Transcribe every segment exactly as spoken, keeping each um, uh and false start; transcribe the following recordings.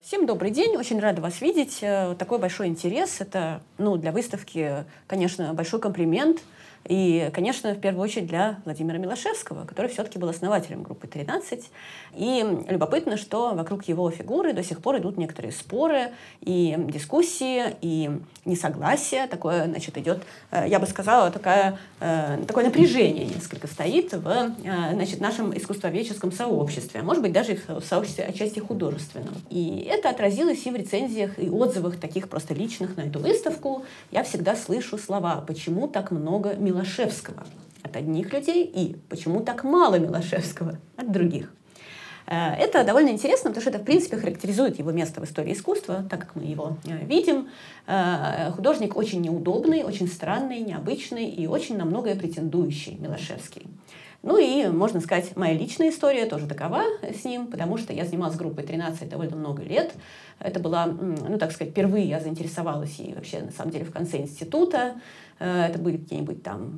Всем добрый день, очень рада вас видеть. Такой большой интерес. Это, ну, для выставки, конечно, большой комплимент. И, конечно, в первую очередь для Владимира Милошевского, который все-таки был основателем группы тринадцать. И любопытно, что вокруг его фигуры до сих пор идут некоторые споры и дискуссии, и несогласия. Такое, значит, идет, я бы сказала, такая, такое напряжение несколько стоит в, значит, нашем искусствоведческом сообществе, может быть, даже в сообществе отчасти художественном. И это отразилось и в рецензиях, и отзывах таких просто личных на эту выставку. Я всегда слышу слова «почему так много Милошевского» от одних людей и «почему так мало Милошевского» от других. Это довольно интересно, потому что это, в принципе, характеризует его место в истории искусства, так как мы его видим. Художник очень неудобный, очень странный, необычный и очень на многое претендующий Милошевский. Ну и, можно сказать, моя личная история тоже такова с ним, потому что я занималась группой тринадцать довольно много лет. Это была, ну, так сказать, впервые я заинтересовалась и вообще, на самом деле, в конце института. Это были какие-нибудь там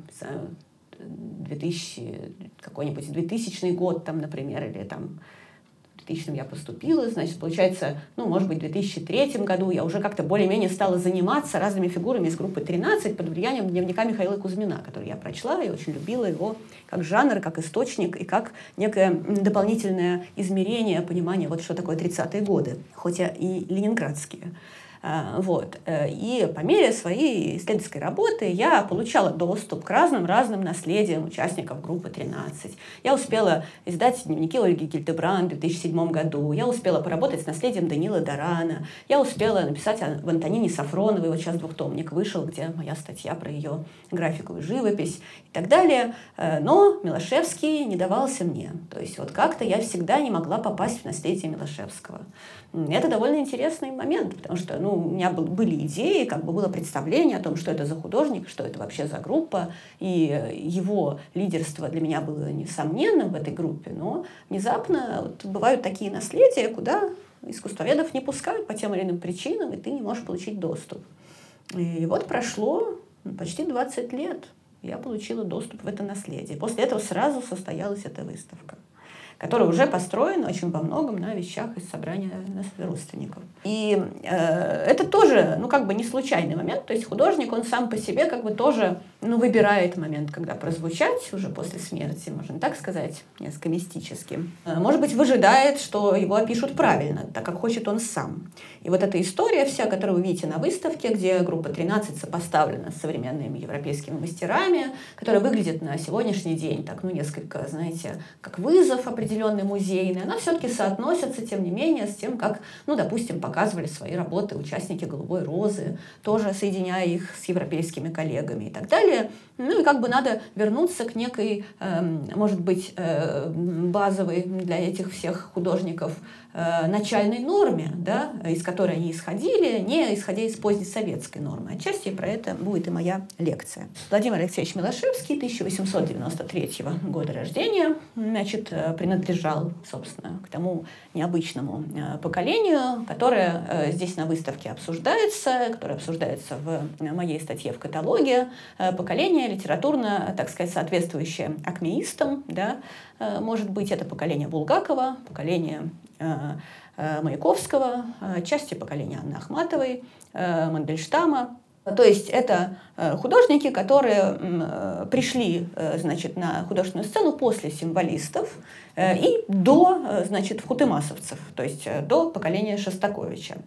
две тысячи, какой-нибудь двухтысячный год, там, например, или там в двухтысячном я поступила, значит, получается, ну, может быть, в две тысячи третьем году я уже как-то более-менее стала заниматься разными фигурами из группы тринадцать под влиянием дневника Михаила Кузьмина, который я прочла и очень любила его как жанр, как источник и как некое дополнительное измерение понимания, вот что такое тридцатые годы, хоть и ленинградские. Вот. И по мере своей исследовательской работы я получала доступ к разным-разным наследиям участников группы тринадцать. Я успела издать дневники Ольги Гильдебранд в две тысячи седьмом году, я успела поработать с наследием Даниила Дорана, я успела написать в Антонине Сафроновой, вот сейчас двухтомник вышел, где моя статья про ее графику и живопись и так далее. Но Милошевский не давался мне. То есть вот как-то я всегда не могла попасть в наследие Милошевского. Это довольно интересный момент, потому что, ну, у меня были идеи, как бы было представление о том, что это за художник, что это вообще за группа, и его лидерство для меня было несомненным в этой группе, но внезапно вот бывают такие наследия, куда искусствоведов не пускают по тем или иным причинам, и ты не можешь получить доступ. И вот прошло почти двадцать лет, я получила доступ в это наследие. После этого сразу состоялась эта выставка, которая уже построена очень во многом на вещах из собрания родственников. И э, это тоже, ну, как бы не случайный момент. То есть художник, он сам по себе как бы тоже, ну, выбирает момент, когда прозвучать уже после смерти, можно так сказать, несколько мистически. Может быть, выжидает, что его опишут правильно, так как хочет он сам. И вот эта история вся, которую вы видите на выставке, где группа тринадцать сопоставлена с современными европейскими мастерами, которая выглядит на сегодняшний день так, ну, несколько, знаете, как вызов определенный музейный, она все-таки соотносится, тем не менее, с тем, как, ну, допустим, показывали свои работы участники «Голубой розы», тоже соединяя их с европейскими коллегами и так далее. Ну и как бы надо вернуться к некой, э, может быть, э, базовой для этих всех художников э, начальной норме, да, из которой они исходили, не исходя из позднесоветской нормы. Отчасти про это будет и моя лекция. Владимир Алексеевич Милошевский, тысяча восемьсот девяносто третьего года рождения, значит, принадлежал, собственно, к тому необычному поколению, которое здесь на выставке обсуждается, которое обсуждается в моей статье в каталоге. Поколение литературно, так сказать, соответствующее акмеистам, да, может быть, это поколение Булгакова, поколение Маяковского, части поколения Анны Ахматовой, Мандельштама. То есть это художники, которые пришли, значит, на художественную сцену после символистов и до, значит, вхутемасовцев, то есть до поколения Шостаковича.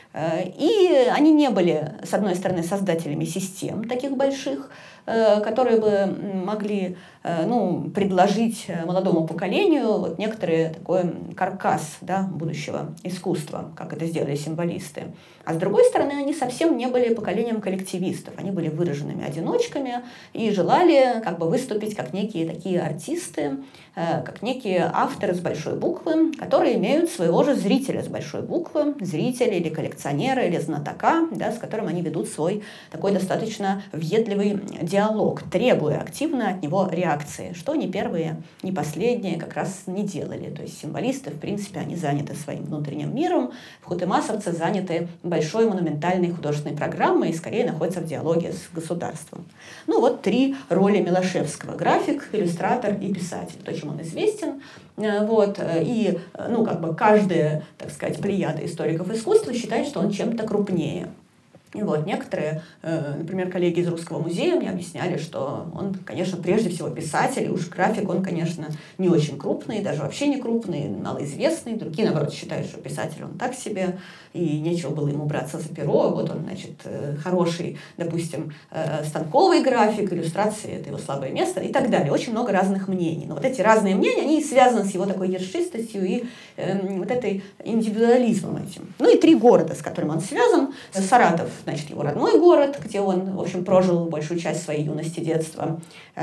И они не были, с одной стороны, создателями систем таких больших, которые бы могли, ну, предложить молодому поколению вот некоторый такой каркас, да, будущего искусства, как это сделали символисты. А с другой стороны, они совсем не были поколением коллективистов. Они были выраженными одиночками и желали как бы выступить как некие такие артисты, как некие авторы с большой буквы, которые имеют своего же зрителя с большой буквы, зрителя или коллекционера, или знатока, да, с которым они ведут свой такой достаточно въедливый диалог. диалог, требуя активно от него реакции, что ни первые, ни последние как раз не делали. То есть символисты, в принципе, они заняты своим внутренним миром, хутемасовцы заняты большой монументальной художественной программой и скорее находятся в диалоге с государством. Ну вот три роли Милошевского: график, иллюстратор и писатель, то, чем он известен. Вот. И ну, как бы каждая, так сказать, плеяда историков искусства считает, что он чем-то крупнее. И вот некоторые, например, коллеги из Русского музея мне объясняли, что он, конечно, прежде всего писатель, и уж график он, конечно, не очень крупный, даже вообще не крупный, малоизвестный. Другие, наоборот, считают, что писатель он так себе, и нечего было ему браться за перо. Вот он, значит, хороший, допустим, станковый график, иллюстрации — это его слабое место и так далее. Очень много разных мнений. Но вот эти разные мнения, они связаны с его такой ершистостью и э, вот этой индивидуализмом этим. Ну и три города, с которыми он связан. Саратов, значит, его родной город, где он, в общем, прожил большую часть своей юности, детства.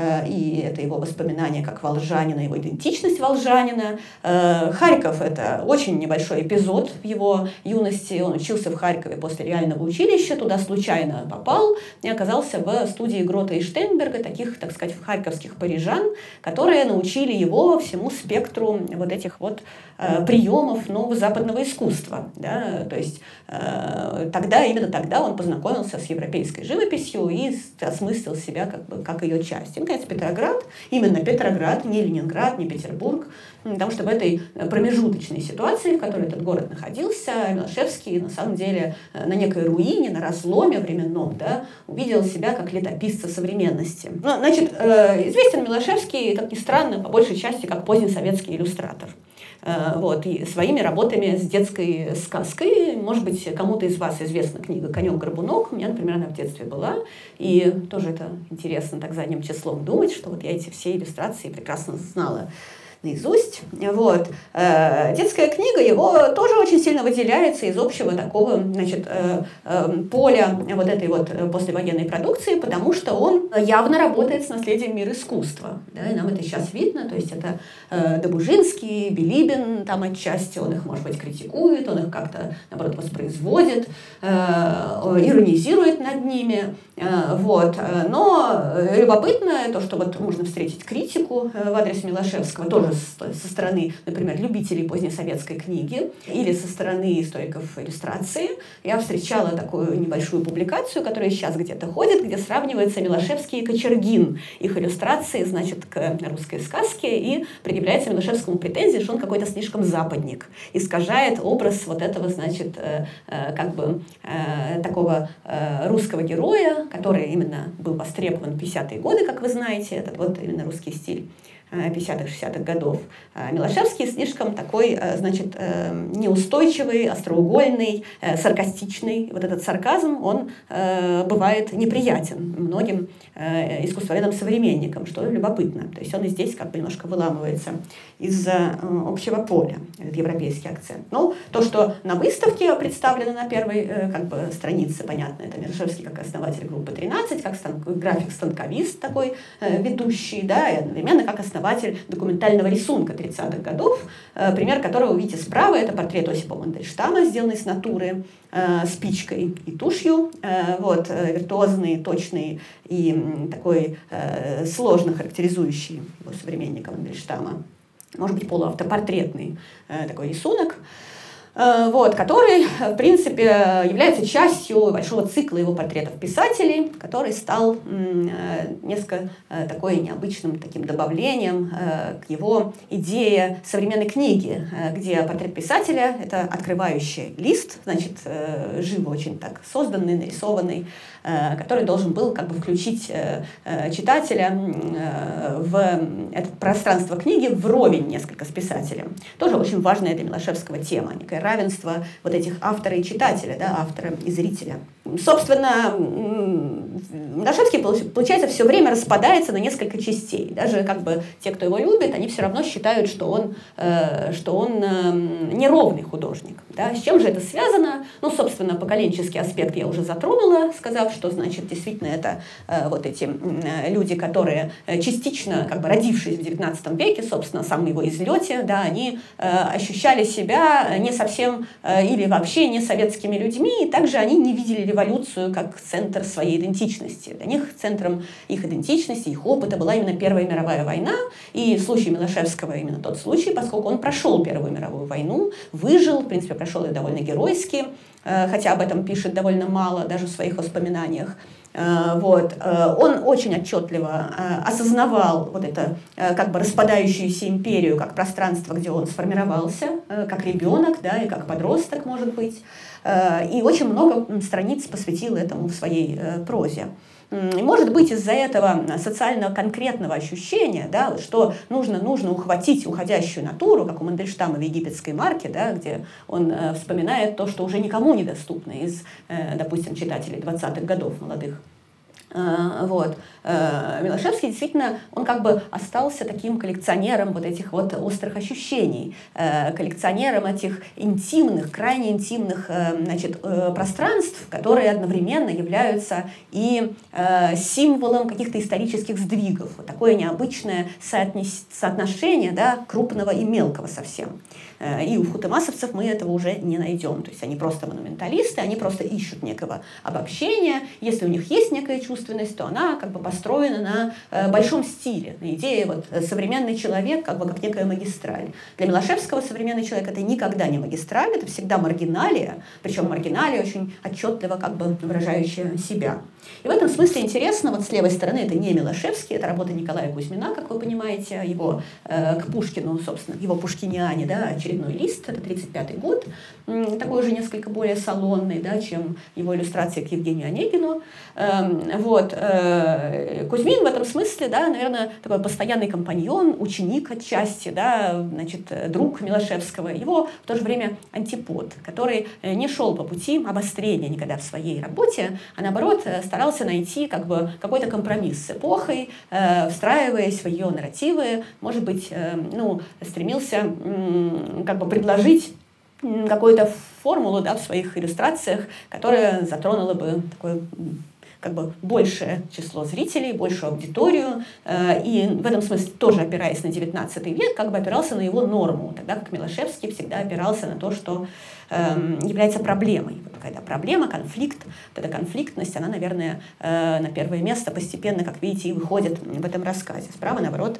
И это его воспоминания как волжанина, его идентичность волжанина. Харьков — это очень небольшой эпизод в его юности. Он учился в Харькове после реального училища, туда случайно попал и оказался в студии Грота и Штейнберга, таких, так сказать, харьковских парижан, которые научили его всему спектру вот этих вот приемов нового западного искусства. Да? То есть тогда, именно тогда он познакомился с европейской живописью и осмыслил себя как бы как ее часть. И, наконец, Петроград, именно Петроград, не Ленинград, не Петербург, потому что в этой промежуточной ситуации, в которой этот город находился, Милошевский, на самом деле, на некой руине, на разломе временном, да, увидел себя как летописца современности. Ну, значит, известен Милошевский, как ни странно, по большей части, как поздний советский иллюстратор. Вот, и своими работами с детской сказкой. Может быть, кому-то из вас известна книга «Конек-горбунок». У меня, например, она в детстве была. И тоже это интересно так задним числом думать, что вот я эти все иллюстрации прекрасно знала наизусть. Вот. Детская книга его тоже очень сильно выделяется из общего такого, значит, поля вот этой вот послевоенной продукции, потому что он явно работает с наследием мира искусства. Да, и нам это сейчас видно. То есть это Добужинский, Билибин там отчасти, он их, может быть, критикует, он их как-то, наоборот, воспроизводит, иронизирует над ними. Вот. Но любопытно то, что вот можно встретить критику в адрес Милошевского, тоже со стороны, например, любителей позднесоветской книги или со стороны историков иллюстрации. Я встречала такую небольшую публикацию, которая сейчас где-то ходит, где сравнивается Милошевский и Кочергин. Их иллюстрации, значит, к русской сказке, и предъявляется Милошевскому претензии, что он какой-то слишком западник, искажает образ вот этого, значит, как бы такого русского героя, который именно был востребован в пятидесятые годы, как вы знаете, этот вот именно русский стиль пятидесятых-шестидесятых годов. Милошевский слишком такой, значит, неустойчивый, остроугольный, саркастичный. Вот этот сарказм, он бывает неприятен многим искусствоведам-современникам, что любопытно. То есть он и здесь как бы немножко выламывается из общего поля, этот европейский акцент. Но то, что на выставке представлено на первой как бы странице, понятно, это Милошевский как основатель группы тринадцать, как график-станковист такой ведущий, да, и одновременно как основатель документального рисунка тридцатых годов, пример которого вы видите справа, это портрет Осипа Мандельштама, сделанный с натуры, спичкой и тушью, вот, виртуозный, точный и такой сложно характеризующий его современника Мандельштама, может быть, полуавтопортретный такой рисунок, вот, который, в принципе, является частью большого цикла его портретов писателей, который стал несколько такой необычным таким добавлением к его идее современной книги, где портрет писателя — это открывающий лист, значит, живо очень так созданный, нарисованный, который должен был как бы включить читателя в это пространство книги вровень несколько с писателем. Тоже очень важная для Милошевского тема, некое равенство вот этих автора и читателя, да, автора и зрителя. Собственно, Милошевский, получается, все время распадается на несколько частей. Даже как бы те, кто его любит, они все равно считают, что он, что он неровный художник. Да? С чем же это связано? Ну, собственно, поколенческий аспект я уже затронула, сказав, что, значит, действительно это вот эти люди, которые частично, как бы родившись в девятнадцатом веке, собственно, в самом его излете, да, они ощущали себя не совсем или вообще не советскими людьми, и также они не видели революцию как центр своей идентичности. идентичности. Для них центром их идентичности, их опыта была именно Первая мировая война, и случай Милошевского именно тот случай, поскольку он прошел Первую мировую войну, выжил, в принципе, прошел ее довольно геройски, хотя об этом пишет довольно мало даже в своих воспоминаниях. Вот. Он очень отчетливо осознавал вот это как бы распадающуюся империю как пространство, где он сформировался, как ребенок, да, и как подросток, может быть. И очень много страниц посвятил этому в своей прозе. И, может быть, из-за этого социально-конкретного ощущения, да, что нужно, нужно ухватить уходящую натуру, как у Мандельштама в «Египетской марке», да, где он э, вспоминает то, что уже никому недоступно из, э, допустим, читателей двадцатых годов молодых. Вот. Милошевский действительно, он как бы остался таким коллекционером вот этих вот острых ощущений, коллекционером этих интимных, крайне интимных, значит, пространств, которые одновременно являются и символом каких-то исторических сдвигов. Вот такое необычное соотношение, да, крупного и мелкого совсем. И у хутемасовцев мы этого уже не найдем. То есть они просто монументалисты, они просто ищут некого обобщения. Если у них есть некая чувственность, то она как бы построена на э, большом стиле, на идее вот, современный человек как бы как некая магистраль. Для Милошевского современный человек — это никогда не магистраль, это всегда маргиналия, причем маргиналия очень отчетливо как бы выражающая себя. И в этом смысле интересно, вот с левой стороны это не Милошевский, это работа Николая Кузьмина, как вы понимаете, его э, к Пушкину, собственно, его «Пушкиниане», да, очередной лист, это тридцать пятый год, такой уже несколько более салонный, да, чем его иллюстрации к Евгению Онегину. Вот. Кузьмин в этом смысле, да, наверное, такой постоянный компаньон, ученик отчасти, да, значит, друг Милошевского, его в то же время антипод, который не шел по пути обострения никогда в своей работе, а наоборот старался найти как бы какой-то компромисс с эпохой, встраиваясь в ее нарративы, может быть, ну, стремился как бы предложить какую-то формулу, да, в своих иллюстрациях, которая затронула бы такое как бы большее число зрителей, большую аудиторию, и в этом смысле тоже опираясь на девятнадцатый век, как бы опирался на его норму, тогда как Милошевский всегда опирался на то, что является проблемой. Когда проблема, конфликт, вот эта конфликтность, она, наверное, на первое место постепенно, как видите, и выходит в этом рассказе. Справа, наоборот,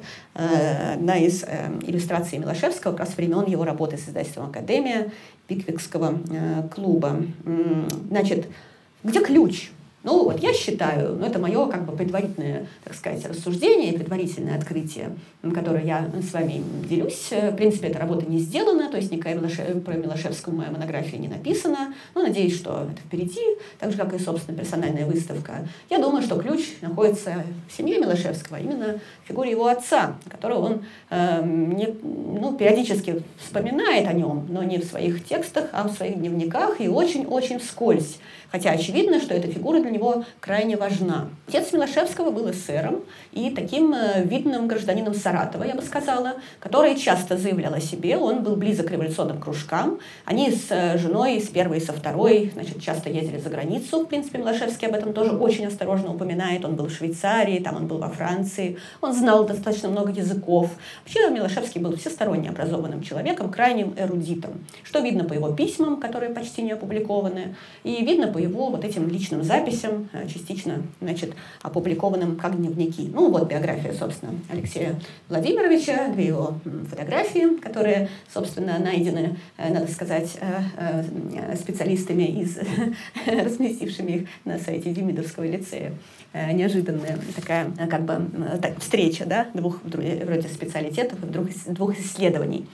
одна из иллюстраций Милошевского, как раз времен его работы с издательством «Академия», Пиквикского клуба. Значит, где ключ? Ну, вот я считаю, ну, это мое как бы предварительное, так сказать, рассуждение и предварительное открытие, которое я с вами делюсь. В принципе, эта работа не сделана, то есть никакая Милошев... про Милошевского моя монография не написана. Но надеюсь, что это впереди, так же, как и, собственно, персональная выставка. Я думаю, что ключ находится в семье Милошевского, именно в фигуре его отца, которого он э, не, ну, периодически вспоминает о нем, но не в своих текстах, а в своих дневниках и очень-очень вскользь. Хотя очевидно, что эта фигура для него крайне важна. Отец Милошевского был эсером и таким видным гражданином Саратова, я бы сказала, который часто заявлял о себе. Он был близок к революционным кружкам. Они с женой, с первой и со второй, значит, часто ездили за границу. В принципе, Милошевский об этом тоже очень осторожно упоминает. Он был в Швейцарии, там он был во Франции. Он знал достаточно много языков. Вообще Милошевский был всесторонне образованным человеком, крайним эрудитом. Что видно по его письмам, которые почти не опубликованы, и видно по его вот этим личным записям, частично, значит, опубликованным как дневники. Ну, вот биография, собственно, Алексея Владимировича, две его фотографии, которые, собственно, найдены, надо сказать, специалистами, из, разместившими их на сайте Демидовского лицея. Неожиданная такая, как бы, так, встреча, да, двух вроде специалитетов и двух, двух исследований.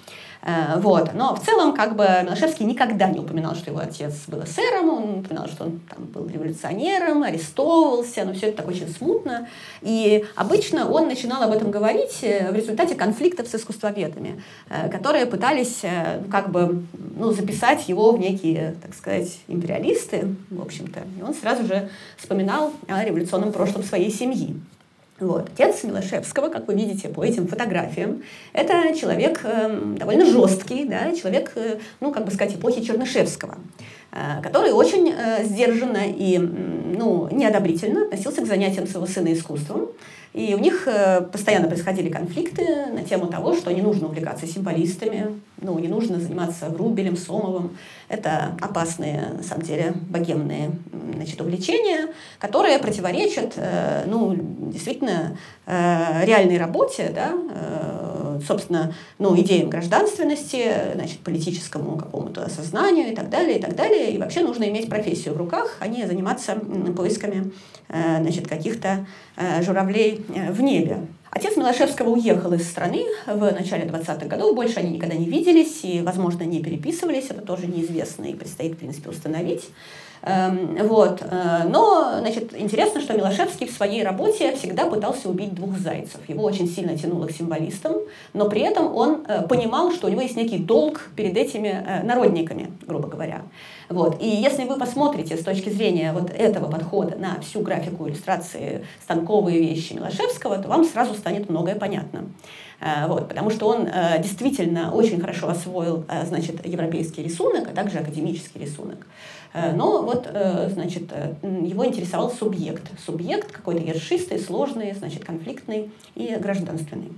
Вот. Но в целом как бы Милошевский никогда не упоминал, что его отец был эсером, он упоминал, что он там был революционером, арестовывался, но все это так очень смутно. И обычно он начинал об этом говорить в результате конфликтов с искусствоведами, которые пытались как бы, ну, записать его в некие, так сказать, империалисты, в общем-то. И он сразу же вспоминал о революционном прошлом своей семьи. Вот. Отец Милошевского, как вы видите по этим фотографиям, это человек э, довольно жесткий, да, человек, э, ну, как бы сказать, эпохи Чернышевского, э, который очень э, сдержанно и, ну, неодобрительно относился к занятиям своего сына искусством, И у них постоянно происходили конфликты на тему того, что не нужно увлекаться символистами, ну, не нужно заниматься Врубелем, Сомовым. Это опасные, на самом деле, богемные, значит, увлечения, которые противоречат, ну, действительно, реальной работе, да, собственно, ну, идеям гражданственности, значит, политическому какому-то осознанию и так далее, и так далее. И вообще нужно иметь профессию в руках, а не заниматься поисками, значит, каких-то журавлей в небе. Отец Милошевского уехал из страны в начале двадцатых годов, больше они никогда не виделись и, возможно, не переписывались, это тоже неизвестно и предстоит, в принципе, установить. Вот. Но, значит, интересно, что Милошевский в своей работе всегда пытался убить двух зайцев. Его очень сильно тянуло к символистам, но при этом он понимал, что у него есть некий долг перед этими народниками, грубо говоря. Вот. И если вы посмотрите с точки зрения вот этого подхода на всю графику иллюстрации станковые вещи Милошевского, то вам сразу станет многое понятно. Вот, потому что он действительно очень хорошо освоил, значит, европейский рисунок, а также академический рисунок. Но вот, значит, его интересовал субъект. Субъект какой-то ершистый, сложный, значит, конфликтный и гражданственный.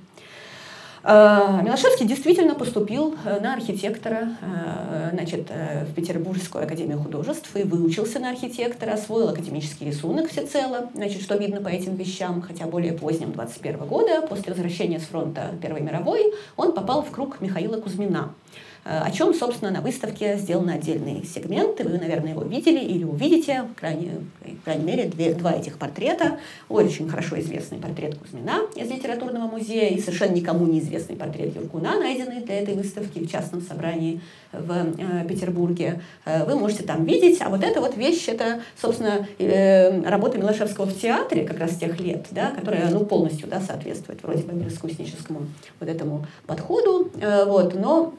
Милошевский действительно поступил на архитектора, значит, в Петербургскую академию художеств и выучился на архитектора, освоил академический рисунок всецело, значит, что видно по этим вещам, хотя более поздним двадцать первого года, после возвращения с фронта Первой мировой, он попал в круг Михаила Кузьмина, о чем, собственно, на выставке сделаны отдельные сегменты. Вы, наверное, его видели или увидите, в крайней, в крайней мере, две, два этих портрета. Очень хорошо известный портрет Кузьмина из литературного музея и совершенно никому неизвестный портрет Юркуна, найденный для этой выставки в частном собрании в э, Петербурге. Э, вы можете там видеть. А вот эта вот вещь, это, собственно, э, работа Милошевского в театре как раз тех лет, да, которая, ну, полностью, да, соответствует вроде бы мироискусническому вот этому подходу. Э, вот, но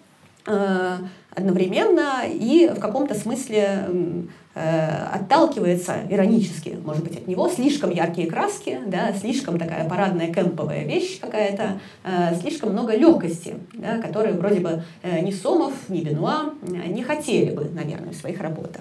одновременно и в каком-то смысле э, отталкивается иронически, может быть, от него. Слишком яркие краски, да, слишком такая парадная кемповая вещь какая-то, э, слишком много легкости, да, которые вроде бы э, ни Сомов, ни Бенуа не хотели бы, наверное, в своих работах.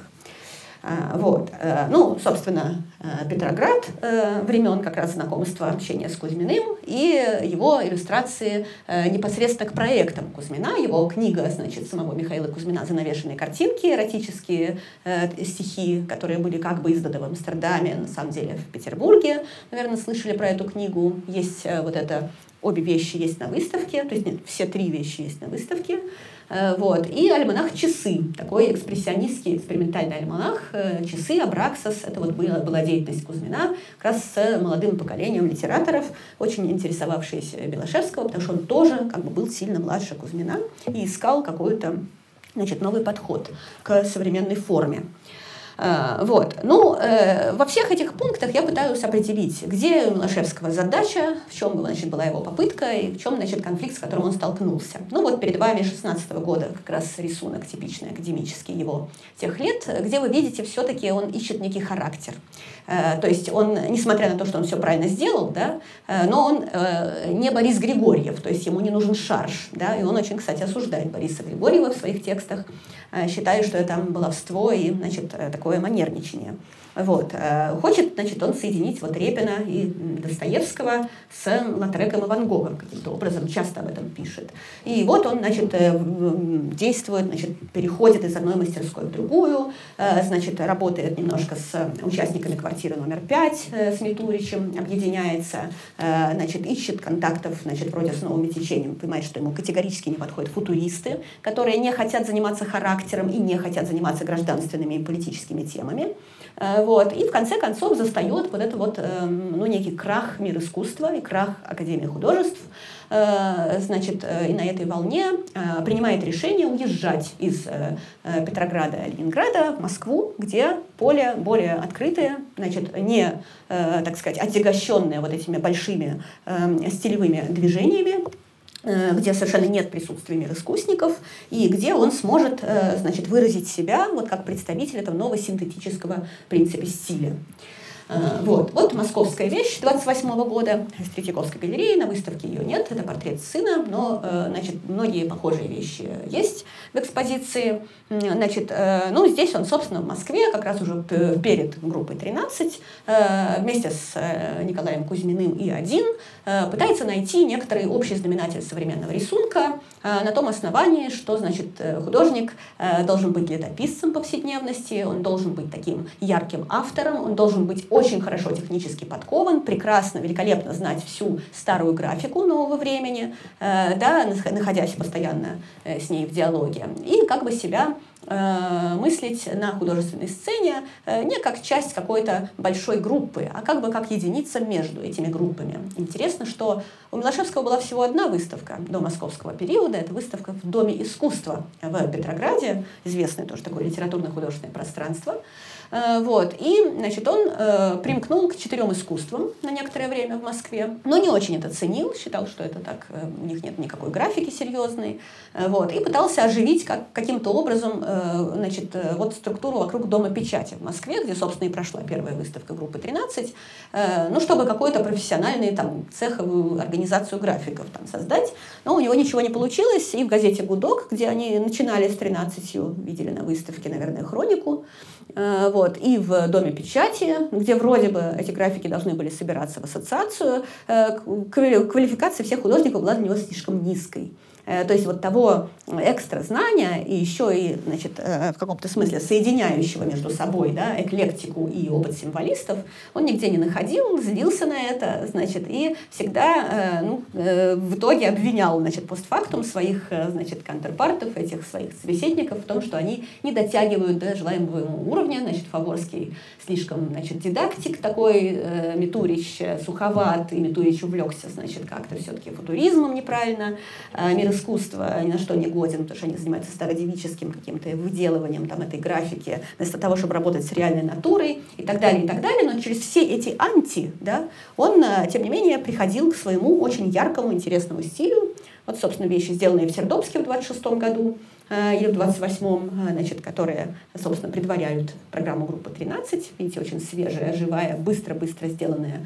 Вот. Ну, собственно, Петроград, времен как раз знакомства, общения с Кузьминым и его иллюстрации непосредственно к проектам Кузьмина. Его книга, значит, самого Михаила Кузьмина «Занавешенные картинки», эротические стихи, которые были как бы изданы в Амстердаме, на самом деле в Петербурге. Наверное, слышали про эту книгу. Есть вот это, обе вещи есть на выставке, то есть нет, все три вещи есть на выставке. Вот. И альманах «Часы», такой экспрессионистский экспериментальный альманах. «Часы», «Абраксас», это вот была, была деятельность Кузьмина, как раз с молодым поколением литераторов, очень интересовавшиеся Милошевского, потому что он тоже как бы был сильно младше Кузьмина и искал какой-то, значит, новый подход к современной форме. Вот. Ну, э, во всех этих пунктах я пытаюсь определить, где у Милошевского задача, в чем, значит, была его попытка и в чем, значит, конфликт, с которым он столкнулся. Ну вот перед вами шестнадцатого года как раз рисунок типичный, академический его тех лет, где вы видите, все-таки он ищет некий характер. Э, то есть он, несмотря на то, что он все правильно сделал, да, э, но он э, не Борис Григорьев, то есть ему не нужен шарж. Да, и он очень, кстати, осуждает Бориса Григорьева в своих текстах, э, считая, что это там баловство и, значит, такое манерничание. Вот. Хочет, значит, он соединить вот Репина и Достоевского с Лотреком и Ван Гогом каким-то образом, часто об этом пишет. И вот он, значит, действует, значит, переходит из одной мастерской в другую, значит, работает немножко с участниками квартиры номер пять, с Митуричем, объединяется, значит, ищет контактов, значит, вроде с новыми течениями, понимает, что ему категорически не подходят футуристы, которые не хотят заниматься характером и не хотят заниматься гражданственными и политическими темами. Вот. И в конце концов застает вот это вот, ну, некий крах мира искусства и крах Академии художеств. Значит, и на этой волне принимает решение уезжать из Петрограда и Ленинграда в Москву, где поле более открытое, значит, не, так сказать, отягощенное вот этими большими стилевыми движениями, где совершенно нет присутствия мироискусников, и где он сможет, значит, выразить себя вот как представитель этого нового синтетического, в принципе, стиля. Вот. вот московская вещь двадцать восьмого года из Третьяковской галереи. На выставке ее нет, это портрет сына, но значит, многие похожие вещи есть в экспозиции. Значит, ну, здесь он, собственно, в Москве, как раз уже перед группой тринадцать, вместе с Николаем Кузьминым и один, пытается найти некоторый общий знаменатель современного рисунка на том основании, что, значит, художник должен быть летописцем повседневности, он должен быть таким ярким автором, он должен быть очень хорошо технически подкован, прекрасно, великолепно знать всю старую графику нового времени, да, находясь постоянно с ней в диалоге, и как бы себя мыслить на художественной сцене не как часть какой-то большой группы, а как бы как единица между этими группами. Интересно, что у Милошевского была всего одна выставка до московского периода. Это выставка в Доме искусства в Петрограде, известное тоже такое литературно-художественное пространство. Вот. И, значит, он э, примкнул к четырем искусствам на некоторое время в Москве, но не очень это ценил, считал, что это так, э, у них нет никакой графики серьезной, э, вот, и пытался оживить как, каким-то образом э, значит, э, вот структуру вокруг Дома печати в Москве, где, собственно, и прошла первая выставка группы тринадцать, э, ну, чтобы какой-то профессиональный там, цеховую организацию графиков там, создать, но у него ничего не получилось, и в газете «Гудок», где они начинали с тринадцатью, видели на выставке, наверное, хронику, вот. И в Доме печати, где вроде бы эти графики должны были собираться в ассоциацию, квалификация всех художников была для него слишком низкой. То есть вот того экстра знания и еще и, значит, в каком-то смысле соединяющего между собой, да, эклектику и опыт символистов, он нигде не находил, злился на это, значит, и всегда ну, в итоге обвинял, значит, постфактум своих, значит, контрпартов, этих своих собеседников в том, что они не дотягивают до желаемого ему уровня. Значит, Фаворский слишком, значит, дидактик такой, Митурич суховат, и Митурич увлекся, значит, как-то все-таки футуризмом неправильно, мир искусства ни на что не годен, потому что они занимаются стародевическим каким-то выделыванием там, этой графики, вместо того, чтобы работать с реальной натурой и так далее, и так далее. Но через все эти анти, да, он, тем не менее, приходил к своему очень яркому, интересному стилю. Вот, собственно, вещи, сделанные в Сердобске в двадцать шестом году э, или в двадцать восьмом, э, значит, которые, собственно, предваряют программу группы тринадцать. Видите, очень свежая, живая, быстро-быстро сделанная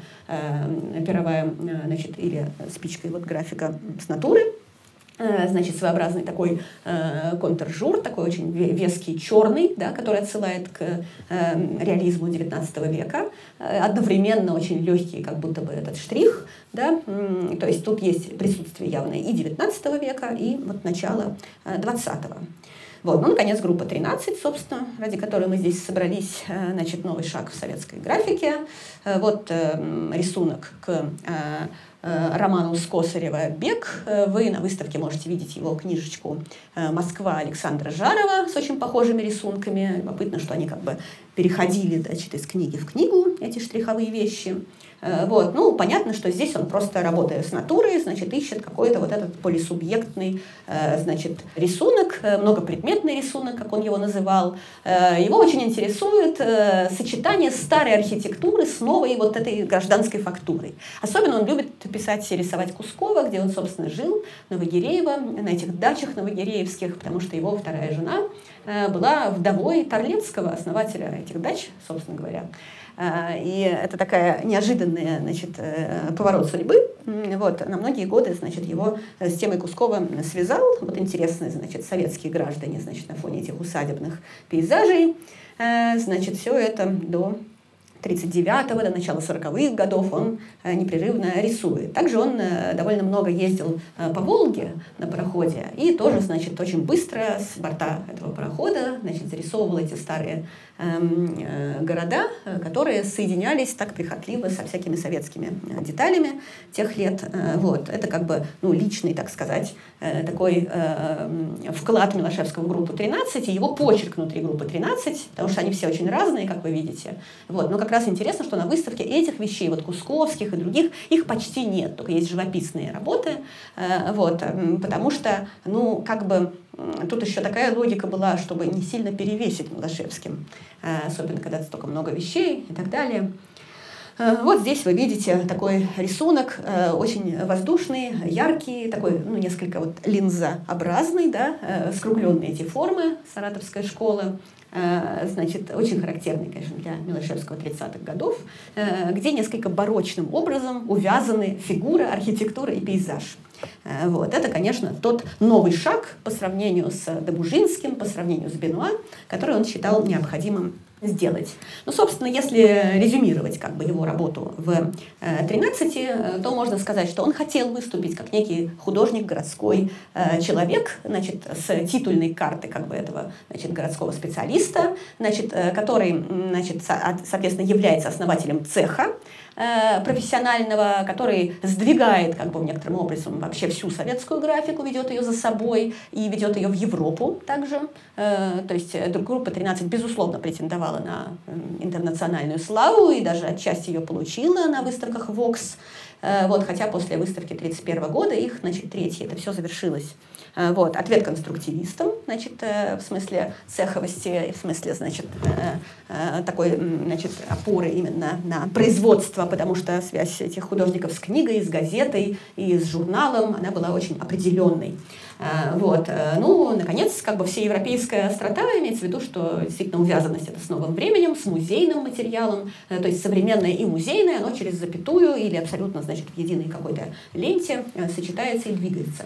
э, перовая, э, значит, или спичкой вот графика с натуры. Значит, своеобразный такой э, контржур, такой очень веский черный, да, который отсылает к э, реализму девятнадцатого века. Э, одновременно очень легкий, как будто бы этот штрих. Да, э, то есть тут есть присутствие явное и девятнадцатого века, и вот начало э, двадцатого. Вот, ну, наконец, группа тринадцать, собственно, ради которой мы здесь собрались, э, значит, новый шаг в советской графике. Э, вот э, рисунок к э, роману Скосарева «Бег». Вы на выставке можете видеть его книжечку «Москва» Александра Жарова с очень похожими рисунками. Любопытно, что они как бы переходили, значит, из книги в книгу, эти штриховые вещи. Вот. Ну, понятно, что здесь он просто, работая с натурой, значит, ищет какой-то вот этот полисубъектный, значит, рисунок, многопредметный рисунок, как он его называл. Его очень интересует сочетание старой архитектуры с новой вот этой гражданской фактурой. Особенно он любит писать и рисовать Кускова, где он, собственно, жил, Новогиреево, на этих дачах новогиреевских, потому что его вторая жена была вдовой Торлецкого, основателя этих дач, собственно говоря. И это такая неожиданная, значит, поворот судьбы. Вот, на многие годы, значит, его с темой Кускова связал. Вот интересные, значит, советские граждане, значит, на фоне этих усадебных пейзажей. Значит, все это до тридцать девятого, до начала сороковых годов он непрерывно рисует. Также он довольно много ездил по Волге на пароходе и тоже, значит, очень быстро с борта этого парохода, значит, зарисовывал эти старые э, города, которые соединялись так прихотливо со всякими советскими деталями тех лет. Вот. Это как бы, ну, личный, так сказать, такой э, вклад Милошевского в группу тринадцать и его почерк внутри группы тринадцать, потому что они все очень разные, как вы видите. Вот. Но как раз интересно, что на выставке этих вещей, вот Кусковских и других, их почти нет, только есть живописные работы, вот, потому что, ну, как бы, тут еще такая логика была, чтобы не сильно перевесить Милошевским, особенно когда столько много вещей и так далее. Вот здесь вы видите такой рисунок, очень воздушный, яркий, такой, ну, несколько вот линзообразный, да, скругленные эти формы саратовской школы. Значит, очень характерный, конечно, для Милошевского тридцатых годов, где несколько барочным образом увязаны фигура, архитектура и пейзаж. Вот. Это, конечно, тот новый шаг по сравнению с Добужинским, по сравнению с Бенуа, который он считал необходимым сделать. Ну, собственно, если резюмировать как бы его работу в тринадцати, то можно сказать, что он хотел выступить как некий художник, городской э, человек, значит, с титульной карты как бы этого, значит, городского специалиста, значит, э, который, значит, со, соответственно, является основателем цеха э, профессионального, который сдвигает как бы некоторым образом вообще всю советскую графику, ведет ее за собой и ведет ее в Европу также. Э, то есть группа тринадцать, безусловно, претендовала на интернациональную славу и даже отчасти ее получила на выставках Вокс. Вот, хотя после выставки тысяча девятьсот тридцать первого года их, значит, третье, это все завершилось. Вот, ответ конструктивистам, значит, в смысле цеховости, в смысле, значит, такой, значит, опоры именно на производство, потому что связь этих художников с книгой, с газетой и с журналом, она была очень определенной. Вот. Ну, наконец, как бы всеевропейская острота имеется в виду, что действительно увязанность это с новым временем, с музейным материалом, то есть современное и музейное, оно через запятую или абсолютно, значит, в единой какой-то ленте сочетается и двигается.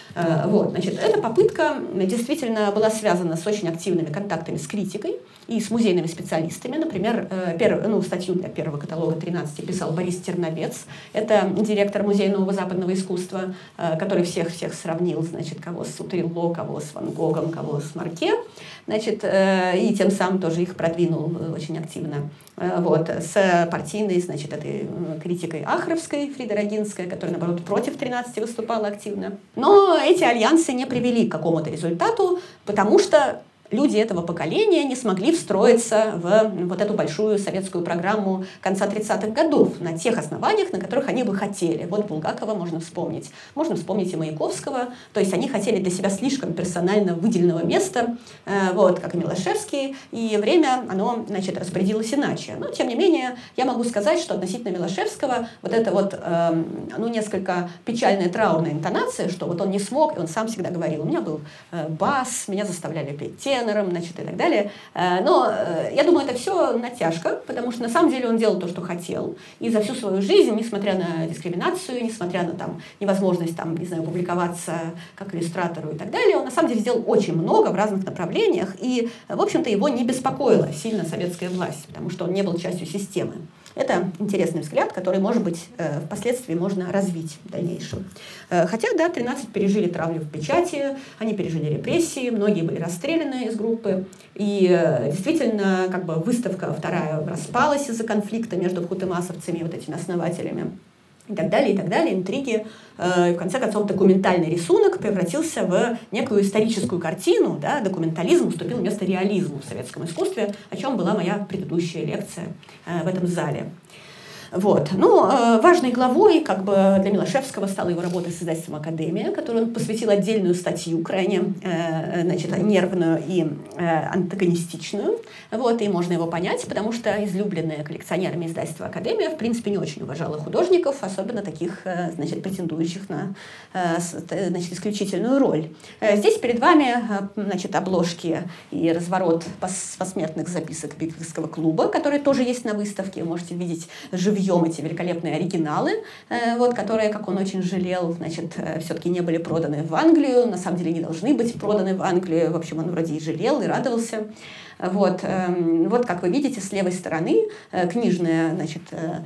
Вот, значит, эта попытка действительно была связана с очень активными контактами с критикой и с музейными специалистами. Например, перв, ну, статью для первого каталога тринадцати писал Борис Терновец. Это директор Музея нового западного искусства, который всех-всех сравнил, значит, кого с Утрилло, кого с Ван Гогом, кого с Марке. Значит, и тем самым тоже их продвинул очень активно. Вот, с партийной, значит, этой критикой Ахровской, Фрида Рогинская, которая, наоборот, против тринадцати выступала активно. Но эти альянсы не привели к какому-то результату, потому что люди этого поколения не смогли встроиться в вот эту большую советскую программу конца тридцатых годов на тех основаниях, на которых они бы хотели. Вот Булгакова можно вспомнить. Можно вспомнить и Маяковского. То есть они хотели для себя слишком персонально выделенного места, вот, как и Милошевский, и время, оно, значит, распорядилось иначе. Но, тем не менее, я могу сказать, что относительно Милошевского вот это вот, э, ну, несколько печальная, траурная интонация, что вот он не смог, и он сам всегда говорил, у меня был э, бас, меня заставляли петь тенор, значит, и так далее. Но я думаю, это все натяжка, потому что на самом деле он делал то, что хотел. И за всю свою жизнь, несмотря на дискриминацию, несмотря на там, невозможность там, не знаю, публиковаться как иллюстратору и так далее, он на самом деле сделал очень много в разных направлениях. И, в общем-то, его не беспокоила сильно советская власть, потому что он не был частью системы. Это интересный взгляд, который, может быть, впоследствии можно развить в дальнейшем. Хотя, да, тринадцать пережили травлю в печати, они пережили репрессии, многие были расстреляны из группы. И действительно, как бы выставка вторая распалась из-за конфликта между вхутемасовцами и вот этими основателями. И так далее, и так далее, интриги. И в конце концов, документальный рисунок превратился в некую историческую картину. Да? Документализм уступил место реализму в советском искусстве, о чем была моя предыдущая лекция в этом зале. Вот. Ну, важной главой как бы, для Милошевского стала его работа с издательством «Академия», которую он посвятил отдельную статью, крайне значит, нервную и антагонистичную. Вот, и можно его понять, потому что излюбленное коллекционерами издательство «Академия» в принципе не очень уважало художников, особенно таких, значит, претендующих на, значит, исключительную роль. Здесь перед вами, значит, обложки и разворот посмертных записок Биквикского клуба, которые тоже есть на выставке. Вы можете видеть живьем эти великолепные оригиналы, вот, которые, как он очень жалел, значит, все-таки не были проданы в Англию, на самом деле не должны быть проданы в Англию. В общем, он вроде и жалел, и радовался. Вот, вот, как вы видите, с левой стороны книжная, значит,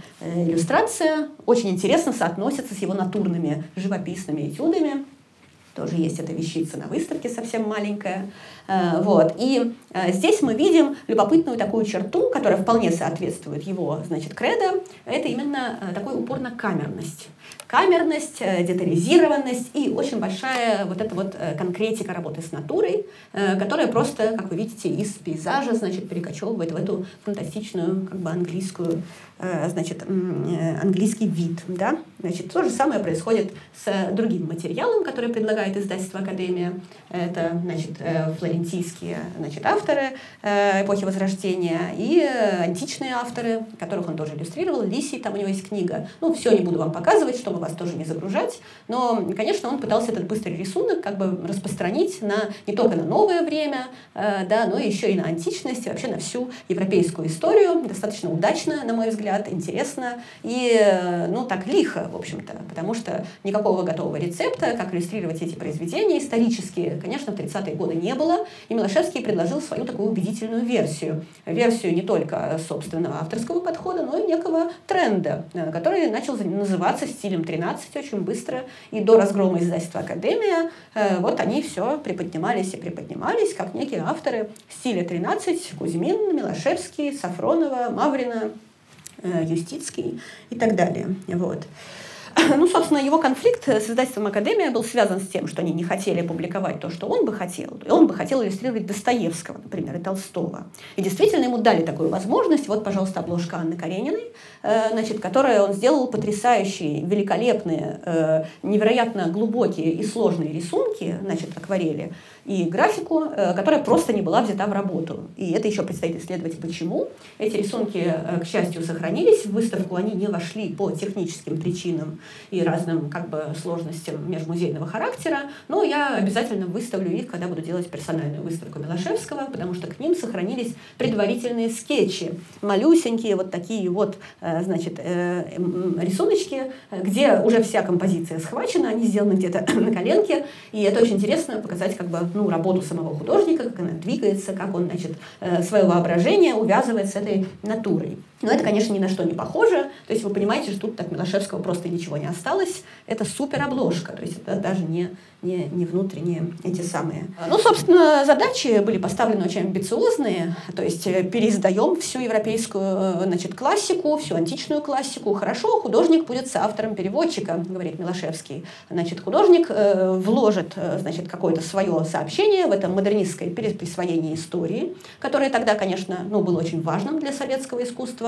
иллюстрация очень интересно соотносится с его натурными живописными этюдами. Тоже есть эта вещица на выставке, совсем маленькая. Вот. И здесь мы видим любопытную такую черту, которая вполне соответствует его, значит, кредо. Это именно такой упор на камерность. Камерность, детализированность и очень большая вот эта вот конкретика работы с натурой, которая просто, как вы видите, из пейзажа, значит, перекочевывает в эту фантастичную, как бы, английскую, значит, английский вид, да, Значит, то же самое происходит с другим материалом, который предлагает издательство «Академия». Это, значит, флорентийские, значит, авторы эпохи Возрождения и античные авторы, которых он тоже иллюстрировал. Лисий, там у него есть книга. Ну, все не буду вам показывать, чтобы вас тоже не загружать. Но, конечно, он пытался этот быстрый рисунок как бы распространить на, не только на новое время, да, но еще и на античность, и вообще на всю европейскую историю. Достаточно удачно, на мой взгляд, интересно и, ну, так лихо, в общем-то, потому что никакого готового рецепта, как иллюстрировать эти произведения исторические, конечно, в тридцатые годы не было, и Милошевский предложил свою такую убедительную версию. Версию не только собственного авторского подхода, но и некого тренда, который начал называться стилем тринадцать очень быстро, и до разгрома издательства «Академия» вот они все приподнимались и приподнимались, как некие авторы стиля тринадцать: Кузьмин, Милошевский, Сафронова, Маврина, Юстицкий и так далее. Вот. Ну, собственно, его конфликт с издательством «Академия» был связан с тем, что они не хотели публиковать то, что он бы хотел. И он бы хотел иллюстрировать Достоевского, например, и Толстого. И действительно ему дали такую возможность. Вот, пожалуйста, обложка Анны Карениной, значит, которую он сделал потрясающие, великолепные, невероятно глубокие и сложные рисунки, значит, акварели, и графику, которая просто не была взята в работу. И это еще предстоит исследовать, почему. Эти рисунки, к счастью, сохранились. В выставку они не вошли по техническим причинам и разным как бы сложностям межмузейного характера, но я обязательно выставлю их, когда буду делать персональную выставку Милошевского, потому что к ним сохранились предварительные скетчи, малюсенькие вот такие вот, значит, рисуночки, где уже вся композиция схвачена, они сделаны где-то на коленке, и это очень интересно показать как бы, ну, работу самого художника, как она двигается, как он, значит, свое воображение увязывает с этой натурой. Но это, конечно, ни на что не похоже. То есть вы понимаете, что тут от Милошевского просто ничего не осталось. Это супер обложка, то есть это даже не, не, не внутренние эти самые. Ну, собственно, задачи были поставлены очень амбициозные. То есть переиздаем всю европейскую, значит, классику, всю античную классику. Хорошо, художник будет соавтором переводчика, говорит Милошевский. Значит, художник э, вложит, значит, какое-то свое сообщение в это модернистское переприсвоение истории, которое тогда, конечно, ну, было очень важным для советского искусства.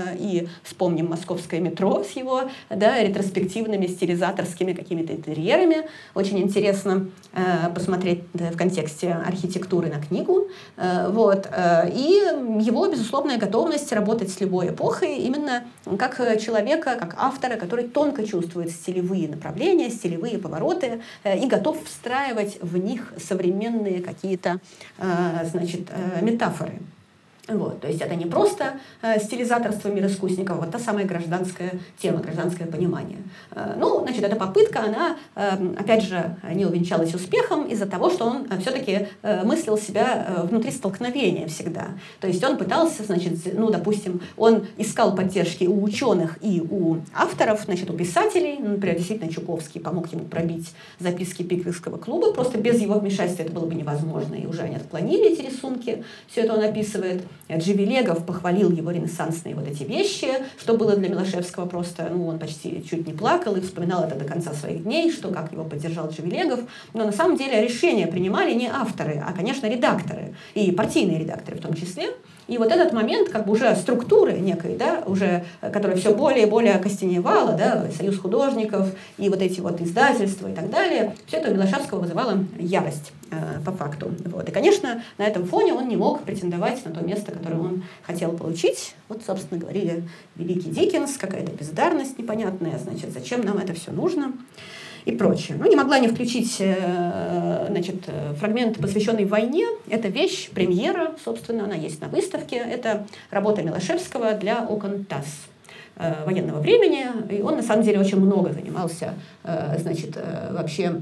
И вспомним московское метро с его, да, ретроспективными стилизаторскими какими-то интерьерами. Очень интересно э, посмотреть, да, в контексте архитектуры на книгу. Э, вот. И его безусловная готовность работать с любой эпохой именно как человека, как автора, который тонко чувствует стилевые направления, стилевые повороты э, и готов встраивать в них современные какие-то э, значит, э, метафоры. Вот, то есть это не просто э, стилизаторство мироискусников, вот та самая гражданская тема, гражданское понимание. Э, ну, значит, эта попытка, она, э, опять же, не увенчалась успехом из-за того, что он э, все-таки э, мыслил себя э, внутри столкновения всегда. То есть он пытался, значит, ну, допустим, он искал поддержки у ученых и у авторов, значит, у писателей. Например, действительно, Чуковский помог ему пробить записки Пиквикского клуба, просто без его вмешательства это было бы невозможно, и уже они отклонили эти рисунки, все это он описывает. Дживелегов похвалил его ренессансные вот эти вещи, что было для Милошевского просто, ну, он почти чуть не плакал и вспоминал это до конца своих дней, что как его поддержал Дживелегов. Но на самом деле решения принимали не авторы, а, конечно, редакторы, и партийные редакторы в том числе. И вот этот момент как бы уже структуры некой, да, уже, которая все более и более окостеневала, да, союз художников и вот эти вот издательства и так далее, все это у Милошевского вызывало ярость э, по факту. Вот. И, конечно, на этом фоне он не мог претендовать на то место, которое он хотел получить. Вот, собственно, говорили великий Диккенс, какая-то бездарность непонятная, значит, зачем нам это все нужно и прочее. Ну, не могла не включить, значит, фрагмент, посвященный войне. Это вещь, премьера, собственно, она есть на выставке. Это работа Милошевского для окон ТАСС военного времени, и он на самом деле очень много занимался, значит, вообще.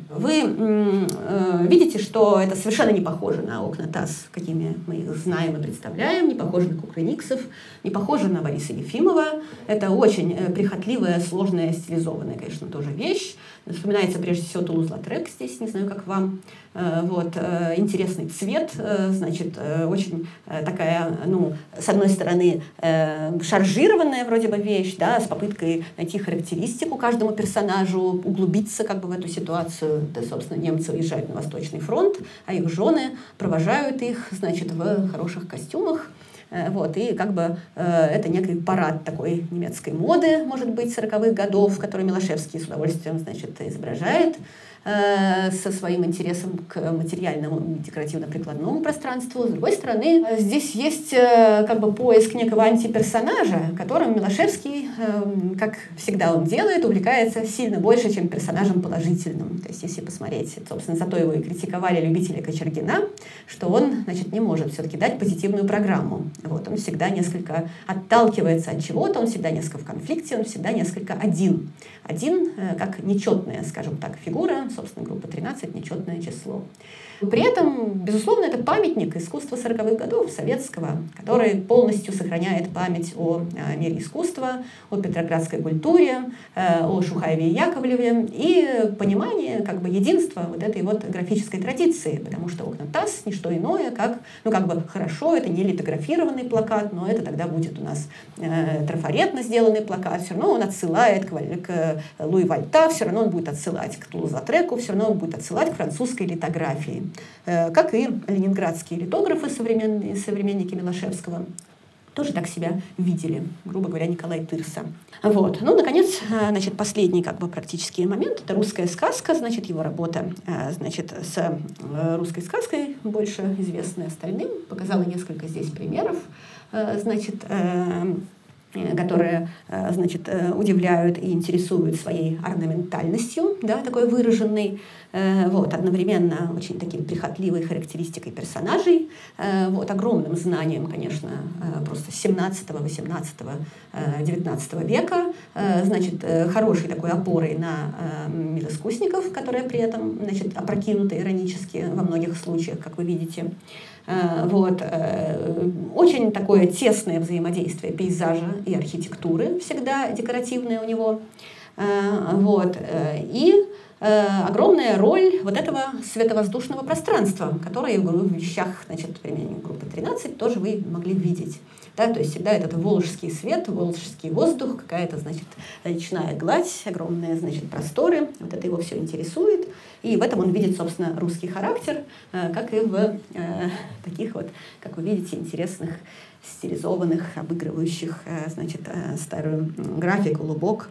Вы видите, что это совершенно не похоже на окна ТАСС, какими мы их знаем и представляем, не похоже на Кукрыниксов, не похоже на Бориса Ефимова. Это очень прихотливая, сложная, стилизованная, конечно, тоже вещь. Вспоминается прежде всего Тулуз-Латрек здесь, не знаю, как вам. Вот, интересный цвет, значит, очень такая, ну, с одной стороны, шаржированная вроде бы вещь, да, с попыткой найти характеристику каждому персонажу, углубиться как бы в эту ситуацию. Да, собственно, немцы уезжают на Восточный фронт, а их жены провожают их, значит, в хороших костюмах. Вот, и как бы это некий парад такой немецкой моды, может быть, сороковых годов, который Милошевский с удовольствием, значит, изображает со своим интересом к материальному декоративно-прикладному пространству. С другой стороны, здесь есть как бы поиск некого антиперсонажа, которым Милошевский, как всегда он делает, увлекается сильно больше, чем персонажем положительным. То есть, если посмотреть, собственно, зато его и критиковали любители Кочергина, что он, значит, не может все-таки дать позитивную программу. Вот, он всегда несколько отталкивается от чего-то, он всегда несколько в конфликте, он всегда несколько один. Один, как нечетная, скажем так, фигура, собственно, группа тринадцать, нечетное число. При этом, безусловно, это памятник искусства сороковых годов советского, который полностью сохраняет память о мире искусства, о петроградской культуре, о Шухаеве и Яковлеве и понимание как бы единства вот этой вот графической традиции, потому что окна ТАСС — не что иное, как, ну как бы хорошо, это не литографированный плакат, но это тогда будет у нас э, трафаретно сделанный плакат, все равно он отсылает к, к Луи Вальта, все равно он будет отсылать к Тулуза-Треку, все равно он будет отсылать к французской литографии. Как и ленинградские литографы, современные, современники Милошевского, тоже так себя видели, грубо говоря, Николай Тырса. Вот. Ну, наконец, значит, последний как бы практический момент — это русская сказка, значит, его работа, значит, с русской сказкой, больше известной остальным, показала несколько здесь примеров, значит, которые, значит, удивляют и интересуют своей орнаментальностью, да, такой выраженной, вот, одновременно очень таким прихотливой характеристикой персонажей, вот, огромным знанием, конечно, просто семнадцатого, восемнадцатого, девятнадцатого века, значит, хорошей такой опорой на мир искусников, которые при этом, значит, опрокинуты иронически во многих случаях, как вы видите. Вот. Очень такое тесное взаимодействие пейзажа и архитектуры, всегда декоративное у него. Вот. И огромная роль вот этого световоздушного пространства, которое в вещах, значит, применения группы тринадцать тоже вы могли видеть. Да, то есть всегда этот волжский свет, волжский воздух, какая-то, значит, речная гладь, огромные, значит, просторы. Вот это его все интересует. И в этом он видит, собственно, русский характер, как и в э, таких вот, как вы видите, интересных, стилизованных, обыгрывающих, э, значит, э, старую графику, лубок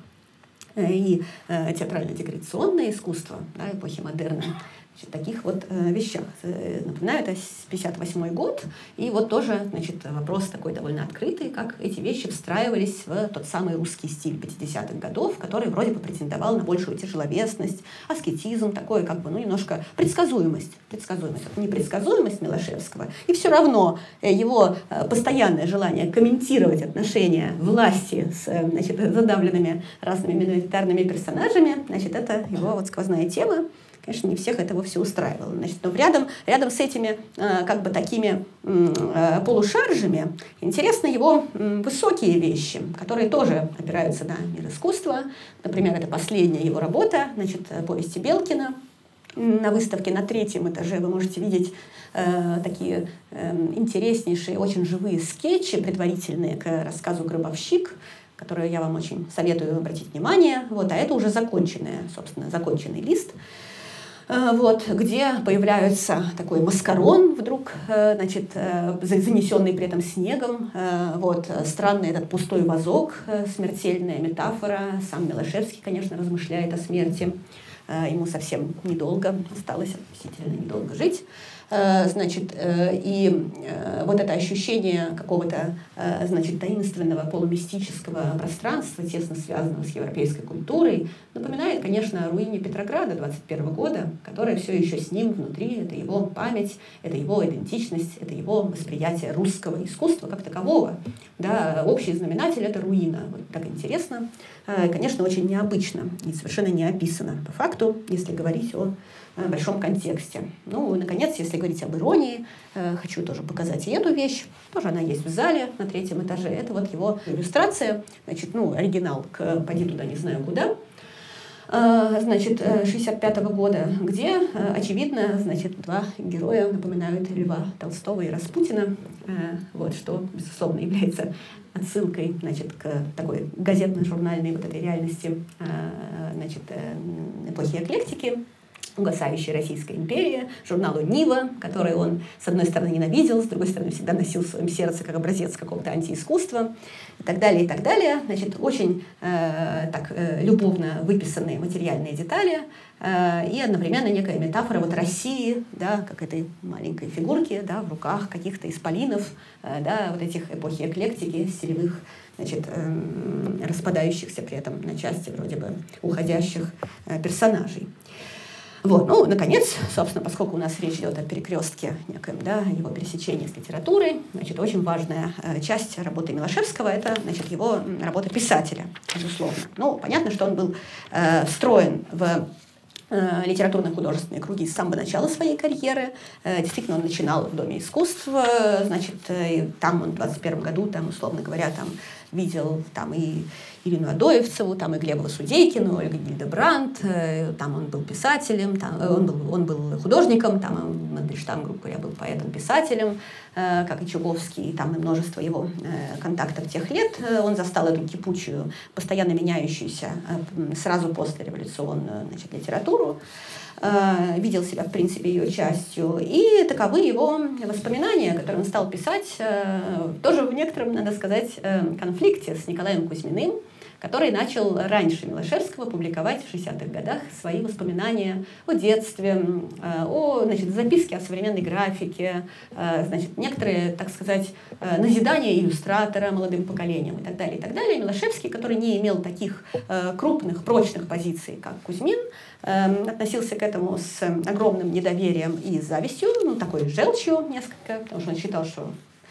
и э, театрально-декорационное искусство, да, эпохи модерна. Значит, таких вот э, вещах. Напоминаю, это пятьдесят восьмой год, и вот тоже, значит, вопрос такой довольно открытый, как эти вещи встраивались в тот самый русский стиль пятидесятых годов, который вроде бы претендовал на большую тяжеловесность, аскетизм, такой как бы, ну, немножко предсказуемость. Предсказуемость. Это непредсказуемость Милошевского, и все равно его постоянное желание комментировать отношения власти с, значит, задавленными разными миноритарными персонажами, значит, это его вот сквозная тема. Конечно, не всех это вовсе устраивало. Значит, но рядом, рядом с этими э, как бы такими э, полушаржами интересны его э, высокие вещи, которые тоже опираются на мир искусства. Например, это последняя его работа, значит, повести Белкина. На выставке на третьем этаже вы можете видеть э, такие э, интереснейшие, очень живые скетчи, предварительные к рассказу «Гробовщик», которые я вам очень советую обратить внимание. Вот, а это уже законченный, собственно, законченный лист. Вот, где появляется такой маскарон вдруг, значит, занесенный при этом снегом, вот, странный этот пустой вазок, смертельная метафора. Сам Милошевский, конечно, размышляет о смерти. Ему совсем недолго осталось, относительно недолго жить. Значит, и вот это ощущение какого-то, значит, таинственного полумистического пространства, тесно связанного с европейской культурой, напоминает, конечно, о руине Петрограда двадцать первого года, которая все еще с ним внутри, это его память, это его идентичность, это его восприятие русского искусства как такового. Да, общий знаменатель — это руина. Вот так интересно, конечно, очень необычно и совершенно не описано по факту, если говорить о большом контексте. Ну, и, наконец, если говорить об иронии, э, хочу тоже показать и эту вещь. Тоже она есть в зале на третьем этаже. Это вот его иллюстрация, значит, ну, оригинал к «Поди туда, не знаю куда», э, значит, шестьдесят пятого года, где, э, очевидно, значит, два героя напоминают Льва Толстого и Распутина, э, вот, что, безусловно, является отсылкой, значит, к такой газетно-журнальной вот этой реальности, э, значит, э, эпохи эклектики. угасающей Российской империи, журналу «Нива», который он, с одной стороны, ненавидел, с другой стороны, всегда носил в своем сердце как образец какого-то антиискусства, и так далее, и так далее. Значит, очень э, так, э, любовно выписанные материальные детали э, и одновременно некая метафора вот России, да, как этой маленькой фигурки, да, в руках каких-то исполинов, э, да, вот этих эпохи эклектики, стилевых, значит, э, распадающихся при этом на части вроде бы уходящих э, персонажей. Вот. Ну, наконец, собственно, поскольку у нас речь идет о перекрестке некоем, да, его пересечении с литературой, значит, очень важная э, часть работы Милошевского — это, значит, его работа писателя, безусловно. Ну, понятно, что он был э, встроен в э, литературно-художественные круги с самого начала своей карьеры. Э, действительно, он начинал в Доме искусств, э, значит, э, и там он в двадцать первом году, там, условно говоря, там видел там и Ирину Адоевцеву, там и Глеба Судейкину, Ольгу Гильдебранд, там он был писателем, там, он, был, он был художником, там Мандельштам, грубо говоря, был поэтом-писателем, как и Чуковский, там и множество его контактов тех лет. Он застал эту кипучую, постоянно меняющуюся сразу после революционную, значит, литературу, видел себя, в принципе, ее частью. И таковы его воспоминания, которые он стал писать, тоже в некотором, надо сказать, конфликте с Николаем Кузьминым, который начал раньше Милошевского публиковать в шестидесятых годах свои воспоминания о детстве, о, значит, записки о современной графике, значит, некоторые, так сказать, назидания иллюстратора молодым поколением и так далее, и так далее. Милошевский, который не имел таких крупных, прочных позиций, как Кузьмин, относился к этому с огромным недоверием и завистью, ну, такой желчью несколько, потому что он считал, что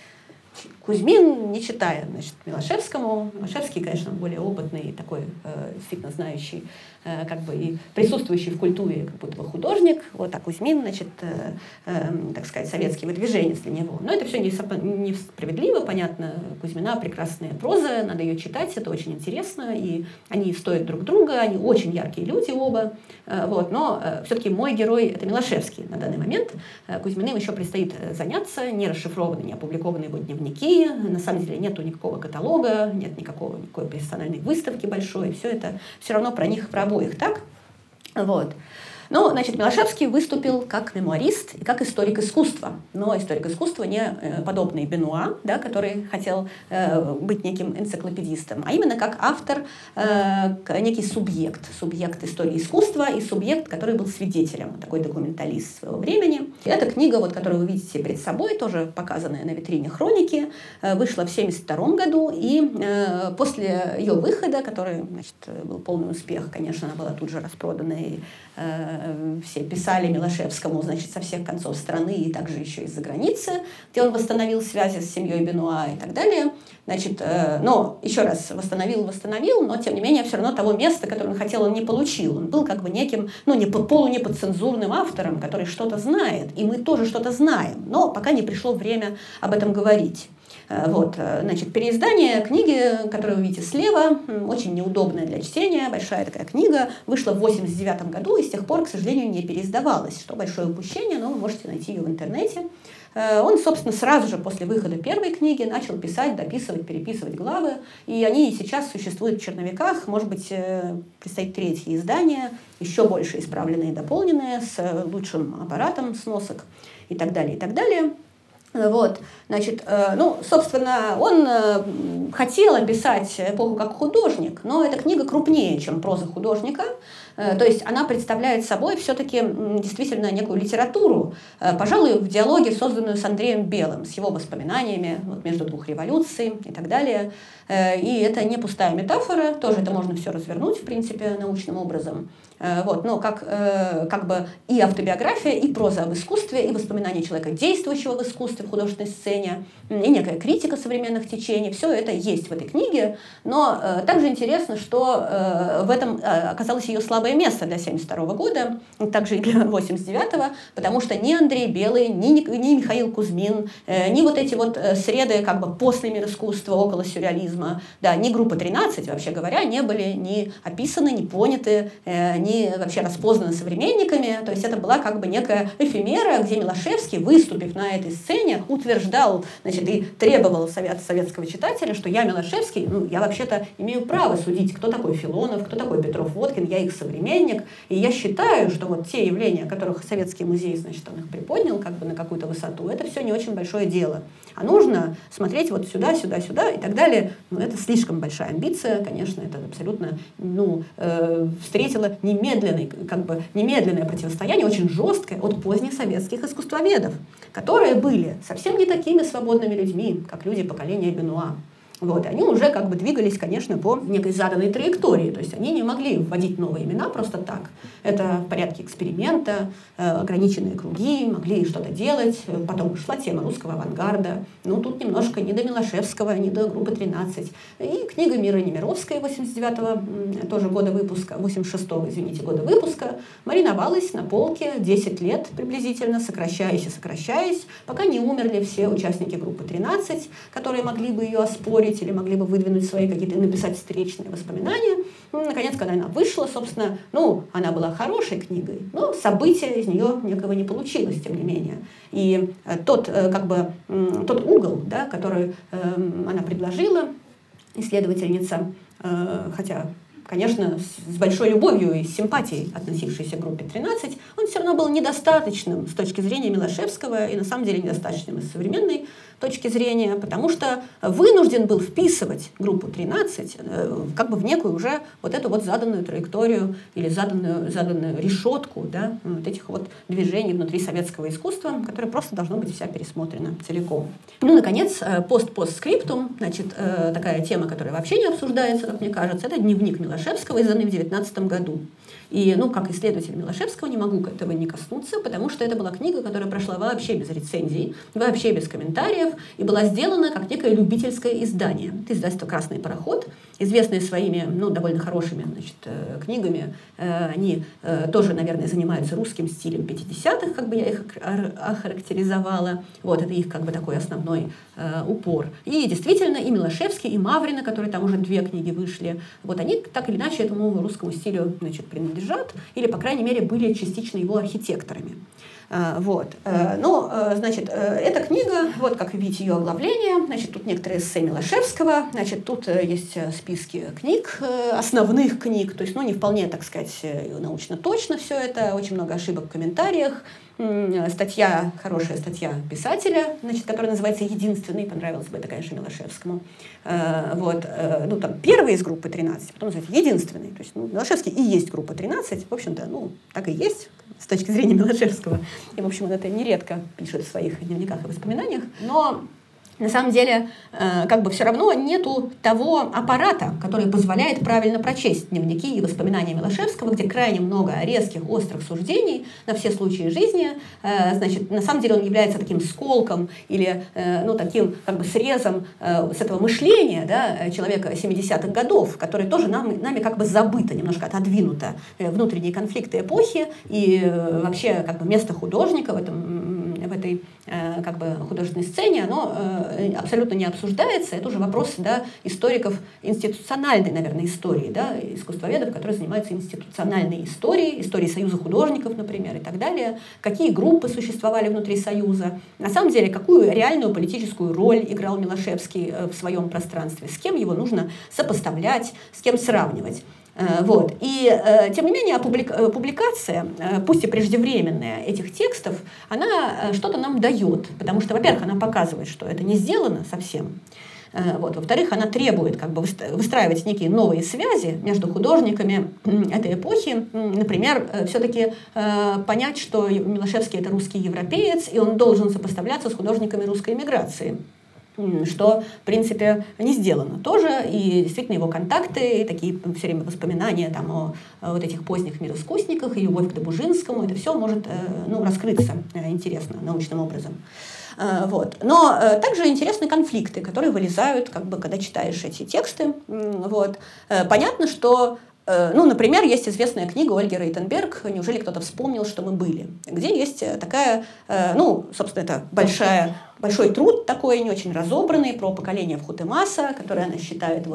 Кузьмин, не читая, значит, Милошевскому, Милошевский, конечно, более опытный, такой э, действительно знающий, э, как бы и присутствующий в культуре, как будто бы художник, вот, а Кузьмин, значит, э, э, так сказать, советский выдвиженец для него. Но это все несправедливо, понятно, Кузьмина прекрасная проза, надо ее читать, это очень интересно, и они стоят друг друга, они очень яркие люди оба, э, вот, но э, все-таки мой герой — это Милошевский на данный момент. Э, Кузьминым еще предстоит заняться, не расшифрованные, не опубликованные его дневники. На самом деле нету никакого каталога, нет никакого, никакой персональной выставки большой. Все это все равно про них, про обоих, так? Вот. Ну, значит, Милошевский выступил как мемуарист и как историк искусства. Но историк искусства не э, подобный Бенуа, да, который хотел э, быть неким энциклопедистом, а именно как автор, э, некий субъект. Субъект истории искусства и субъект, который был свидетелем, такой документалист своего времени. И эта книга, вот, которую вы видите перед собой, тоже показанная на витрине «Хроники», э, вышла в семьдесят втором году, и э, после ее выхода, который, значит, был полный успех, конечно, она была тут же распродана, и э, все писали Милошевскому, значит, со всех концов страны и также еще из-за границы, где он восстановил связи с семьей Бенуа и так далее. Значит, э, но еще раз восстановил, восстановил, но тем не менее все равно того места, которое он хотел, он не получил. Он был как бы неким, ну, не полунеподцензурным автором, который что-то знает, и мы тоже что-то знаем, но пока не пришло время об этом говорить. Вот, значит, переиздание книги, которую вы видите слева, очень неудобная для чтения, большая такая книга, вышла в восемьдесят девятом году и с тех пор, к сожалению, не переиздавалась, что большое упущение, но вы можете найти ее в интернете. Он, собственно, сразу же после выхода первой книги начал писать, дописывать, переписывать главы, и они и сейчас существуют в черновиках, может быть, предстоит третье издание, еще больше исправленные и дополненные, с лучшим аппаратом сносок и так далее, и так далее. Вот, значит, э, ну, собственно, он э, хотел описать эпоху как художник, но эта книга крупнее, чем проза художника, э, то есть она представляет собой все-таки э, действительно некую литературу, э, пожалуй, в диалоге, созданную с Андреем Белым, с его воспоминаниями вот, между двух революций и так далее. Э, и это не пустая метафора, тоже это можно все развернуть, в принципе, научным образом. Вот, но как, э, как бы и автобиография, и проза об искусстве, и воспоминания человека, действующего в искусстве, в художественной сцене, и некая критика современных течений, все это есть в этой книге, но э, также интересно, что э, в этом э, оказалось ее слабое место для семьдесят второго года, также и для восемьдесят девятого, потому что ни Андрей Белый, ни, ни Михаил Кузьмин, э, ни вот эти вот среды как бы после мир искусства, около сюрреализма, да, ни группа тринадцать, вообще говоря, не были ни описаны, ни поняты, э, ни вообще распознаны современниками, то есть это была как бы некая эфемера, где Милошевский, выступив на этой сцене, утверждал, значит, и требовал совет советского читателя, что я Милошевский, ну, я вообще-то имею право судить, кто такой Филонов, кто такой Петров-Водкин, я их современник. И я считаю, что вот те явления, о которых Советский музей, значит, он их приподнял как бы на какую-то высоту, это все не очень большое дело. А нужно смотреть вот сюда, сюда, сюда и так далее. Ну, это слишком большая амбиция, конечно, это абсолютно, ну, э, встретило немедленный, как бы, немедленное противостояние, очень жесткое от поздних советских искусствоведов, которые были совсем не такими свободными людьми, как люди поколения Бенуа. Вот, они уже как бы двигались, конечно, по некой заданной траектории, то есть они не могли вводить новые имена просто так. Это в порядке эксперимента, э, ограниченные круги, могли что-то делать. Потом шла тема русского авангарда. Ну, тут немножко ни до Милошевского, ни до группы тринадцать. И книга Миры Немировской восемьдесят девятого тоже года выпуска, восемьдесят шестого, извините, года выпуска, мариновалась на полке десять лет приблизительно, сокращаясь и сокращаясь, пока не умерли все участники группы тринадцать, которые могли бы ее оспорить или могли бы выдвинуть свои какие-то, написать встречные воспоминания. Ну, наконец, когда она вышла, собственно, ну, она была хорошей книгой, но события из нее некого не получилось, тем не менее. И э, тот, э, как бы, э, тот угол, да, который э, она предложила, исследовательница, э, хотя, конечно, с большой любовью и симпатией, относившейся к группе тринадцать, он все равно был недостаточным с точки зрения Милошевского и, на самом деле, недостаточным из современной точки зрения, потому что вынужден был вписывать группу тринадцать как бы в некую уже вот эту вот заданную траекторию или заданную, заданную решетку, да, вот этих вот движений внутри советского искусства, которое просто должно быть вся пересмотрена целиком. Ну, наконец, пост-постскриптум, значит, такая тема, которая вообще не обсуждается, как мне кажется, это дневник Милошевского, изданный в девятнадцатом году. И, ну, как исследователь Милошевского не могу этого не коснуться, потому что это была книга, которая прошла вообще без рецензий, вообще без комментариев, и была сделана как некое любительское издание. Это издательство «Красный пароход», известные своими, ну, довольно хорошими, значит, книгами. Они тоже, наверное, занимаются русским стилем пятидесятых, как бы я их охарактеризовала. Вот, это их как бы такой основной упор. И действительно, и Милошевский, и Маврина, которые там уже две книги вышли, вот они так или иначе этому русскому стилю, значит, принадлежат, или, по крайней мере, были частично его архитекторами. Вот. Ну, значит, эта книга, вот как видите ее оглавление, значит, тут некоторые эссе Милошевского, значит, тут есть списки книг, основных книг, то есть, ну, не вполне, так сказать, научно точно все это, очень много ошибок в комментариях. Статья, хорошая статья писателя, значит, которая называется «Единственный», понравилась бы это, конечно, Милошевскому. Вот. Ну, там первый из группы тринадцать, потом называется «Единственный». То есть, ну, Милошевский и есть группа тринадцать, в общем-то, ну, так и есть с точки зрения Милошевского. И, в общем, он это нередко пишет в своих дневниках и воспоминаниях. Но на самом деле, э, как бы все равно нету того аппарата, который позволяет правильно прочесть дневники и воспоминания Милошевского, где крайне много резких, острых суждений на все случаи жизни. Э, значит, на самом деле он является таким сколком или э, ну, таким как бы срезом э, с этого мышления, да, человека семидесятых годов, который тоже нам, нами как бы забыто, немножко отодвинуто. Э, внутренние конфликты эпохи и э, вообще как бы место художника в этом, в этой э, как бы художественной сцене, оно э, абсолютно не обсуждается. Это уже вопрос, да, историков институциональной, наверное, истории, да, искусствоведов, которые занимаются институциональной историей, историей Союза художников, например, и так далее. Какие группы существовали внутри Союза. На самом деле, какую реальную политическую роль играл Милошевский в своем пространстве, с кем его нужно сопоставлять, с кем сравнивать. Вот. И, тем не менее, публикация, пусть и преждевременная, этих текстов, она что-то нам дает, потому что, во-первых, она показывает, что это не сделано совсем, вот. Во-вторых, она требует как бы выстраивать некие новые связи между художниками этой эпохи, например, все-таки понять, что Милошевский – это русский европеец, и он должен сопоставляться с художниками русской эмиграции, что, в принципе, не сделано тоже, и действительно его контакты, и такие все время воспоминания там, о, о вот этих поздних мироискусниках, и любовь к Добужинскому, это все может ну, раскрыться интересно, научным образом. Вот. Но также интересны конфликты, которые вылезают, как бы, когда читаешь эти тексты. Вот. Понятно, что, ну, например, есть известная книга Ольги Рейтенберг «Неужели кто-то вспомнил, что мы были?», где есть такая, ну, собственно, это большая, большой труд такой, не очень разобранный, про поколение Вхутемаса, которое она считает вот,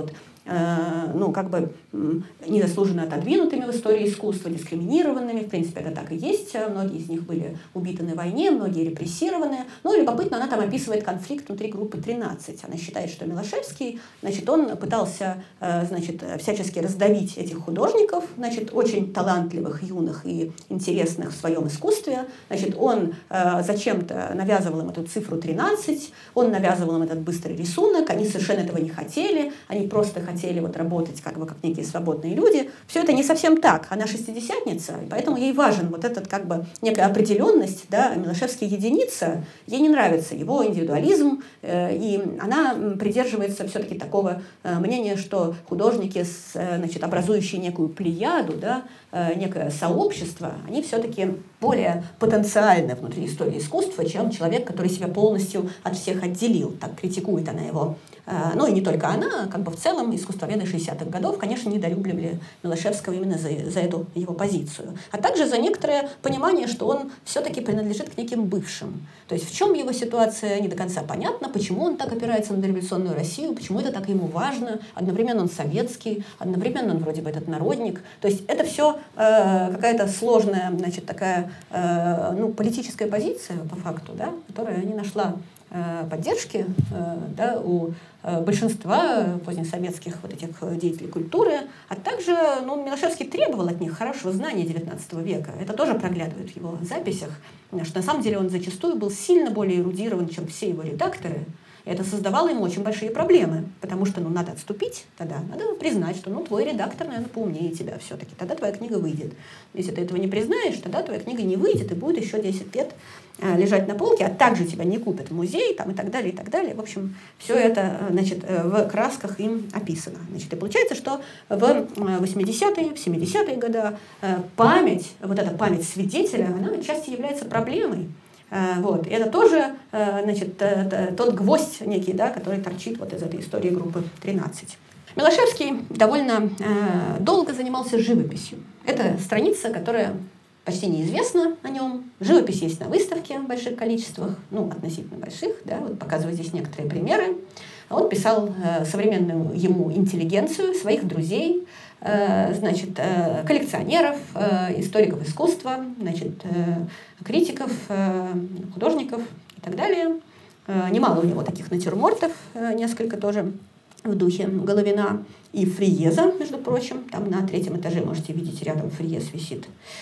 ну, как бы незаслуженно отодвинутыми в истории искусства, дискриминированными. В принципе, это так и есть. Многие из них были убиты на войне, многие репрессированы. Ну, любопытно, она там описывает конфликт внутри группы тринадцать. Она считает, что Милошевский, значит, он пытался, значит, всячески раздавить этих художников, значит, очень талантливых, юных и интересных в своем искусстве. Значит, он зачем-то навязывал им эту цифру тринадцать, он навязывал им этот быстрый рисунок, они совершенно этого не хотели, они просто хотели вот работать как бы как некие свободные люди. Все это не совсем так. Она шестидесятница, и поэтому ей важен вот этот как бы некая определенность, да, Милошевский единица, ей не нравится его индивидуализм, э, и она придерживается все-таки такого э, мнения, что художники, с, э, значит, образующие некую плеяду, да, э, некое сообщество, они все-таки более потенциальны внутри истории искусства, чем человек, который себя полностью от всех отделил. Так критикует она его. Ну и не только она, как бы в целом искусствоведы шестидесятых годов, конечно, недолюбливали Милошевского именно за, за эту его позицию. А также за некоторое понимание, что он все-таки принадлежит к неким бывшим. То есть в чем его ситуация не до конца понятна, почему он так опирается на дореволюционную Россию, почему это так ему важно. Одновременно он советский, одновременно он вроде бы этот народник. То есть это все э, какая-то сложная, значит, такая э, ну, политическая позиция по факту, да, которая не нашла поддержки да, у большинства позднесоветских вот этих деятелей культуры, а также ну, Милошевский требовал от них хорошего знания девятнадцатого века. Это тоже проглядывает в его записях, что на самом деле он зачастую был сильно более эрудирован, чем все его редакторы. И это создавало ему очень большие проблемы, потому что ну, надо отступить тогда, надо признать, что ну, твой редактор, наверное, поумнее тебя все-таки, тогда твоя книга выйдет. Если ты этого не признаешь, тогда твоя книга не выйдет и будет еще десять лет лежать на полке, а также тебя не купят в музей там, и так далее, и так далее. В общем, все это значит, в красках им описано. Значит, и получается, что в восьмидесятые, в семидесятые годы память, вот эта память свидетеля, она отчасти является проблемой. Вот. И это тоже значит, тот гвоздь некий, да, который торчит вот из этой истории группы тринадцать. Милошевский довольно долго занимался живописью. Это страница, которая почти неизвестно о нем. Живопись есть на выставке в больших количествах, ну, относительно больших, да, вот показываю здесь некоторые примеры. Он писал э, современную ему интеллигенцию, своих друзей, э, значит, э, коллекционеров, э, историков искусства, значит, э, критиков, э, художников и так далее. Э, немало у него таких натюрмортов, э, несколько тоже в духе Головина и Фриеза, между прочим. Там на третьем этаже можете видеть, рядом Фриез висит.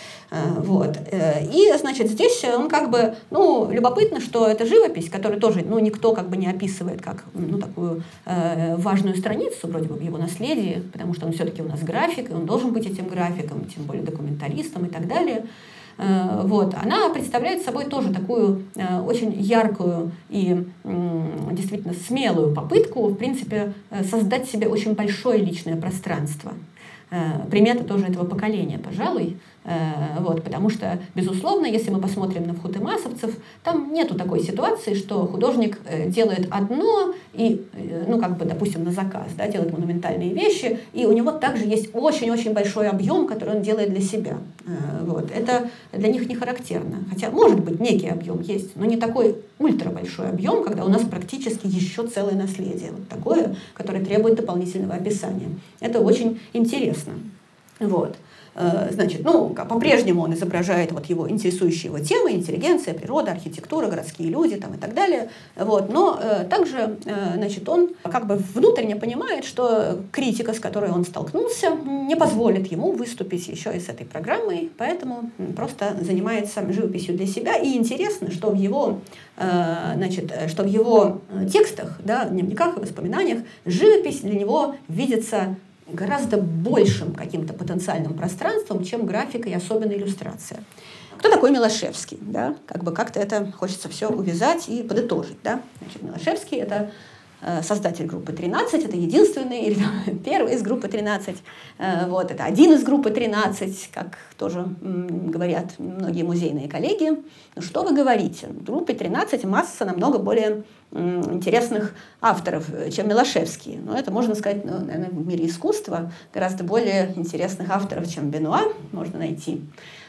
Вот. И, значит, здесь он как бы, ну, любопытно, что это живопись, которую тоже, ну, никто как бы не описывает как, ну, такую э, важную страницу, вроде бы, в его наследии, потому что он все-таки у нас график, и он должен быть этим графиком, тем более документалистом и так далее. Э, вот. Она представляет собой тоже такую э, очень яркую и э, действительно смелую попытку, в принципе, создать себе очень большое личное пространство. Примета тоже этого поколения, пожалуй, вот, потому что, безусловно, если мы посмотрим на вхутемасовцев, там нету такой ситуации, что художник делает одно, и, ну, как бы, допустим, на заказ, да, делает монументальные вещи, и у него также есть очень-очень большой объем, который он делает для себя. Вот. Это для них не характерно. Хотя, может быть, некий объем есть, но не такой ультрабольшой объем, когда у нас практически еще целое наследие. Вот такое, которое требует дополнительного описания. Это очень интересно. Вот. Значит, ну, по-прежнему он изображает вот его интересующие его темы: интеллигенция, природа, архитектура, городские люди там, и так далее. Вот. Но э, также э, значит, он как бы внутренне понимает, что критика, с которой он столкнулся, не позволит ему выступить еще и с этой программой, поэтому просто занимается живописью для себя. И интересно, что в его, э, значит, что в его текстах, да, дневниках и воспоминаниях живопись для него видится гораздо большим каким-то потенциальным пространством, чем графика и особенно иллюстрация. Кто такой Милошевский? Да? Как бы как-то это хочется все увязать и подытожить. Да? Значит, Милошевский — это э, создатель группы тринадцать, это единственный, или первый из группы тринадцать. Э, вот, это один из группы тринадцать, как тоже м, говорят многие музейные коллеги. Ну что вы говорите? В группе тринадцать масса намного более интересных авторов, чем Милошевский. Но это, можно сказать, ну, наверное, в мире искусства гораздо более интересных авторов, чем Бенуа, можно найти.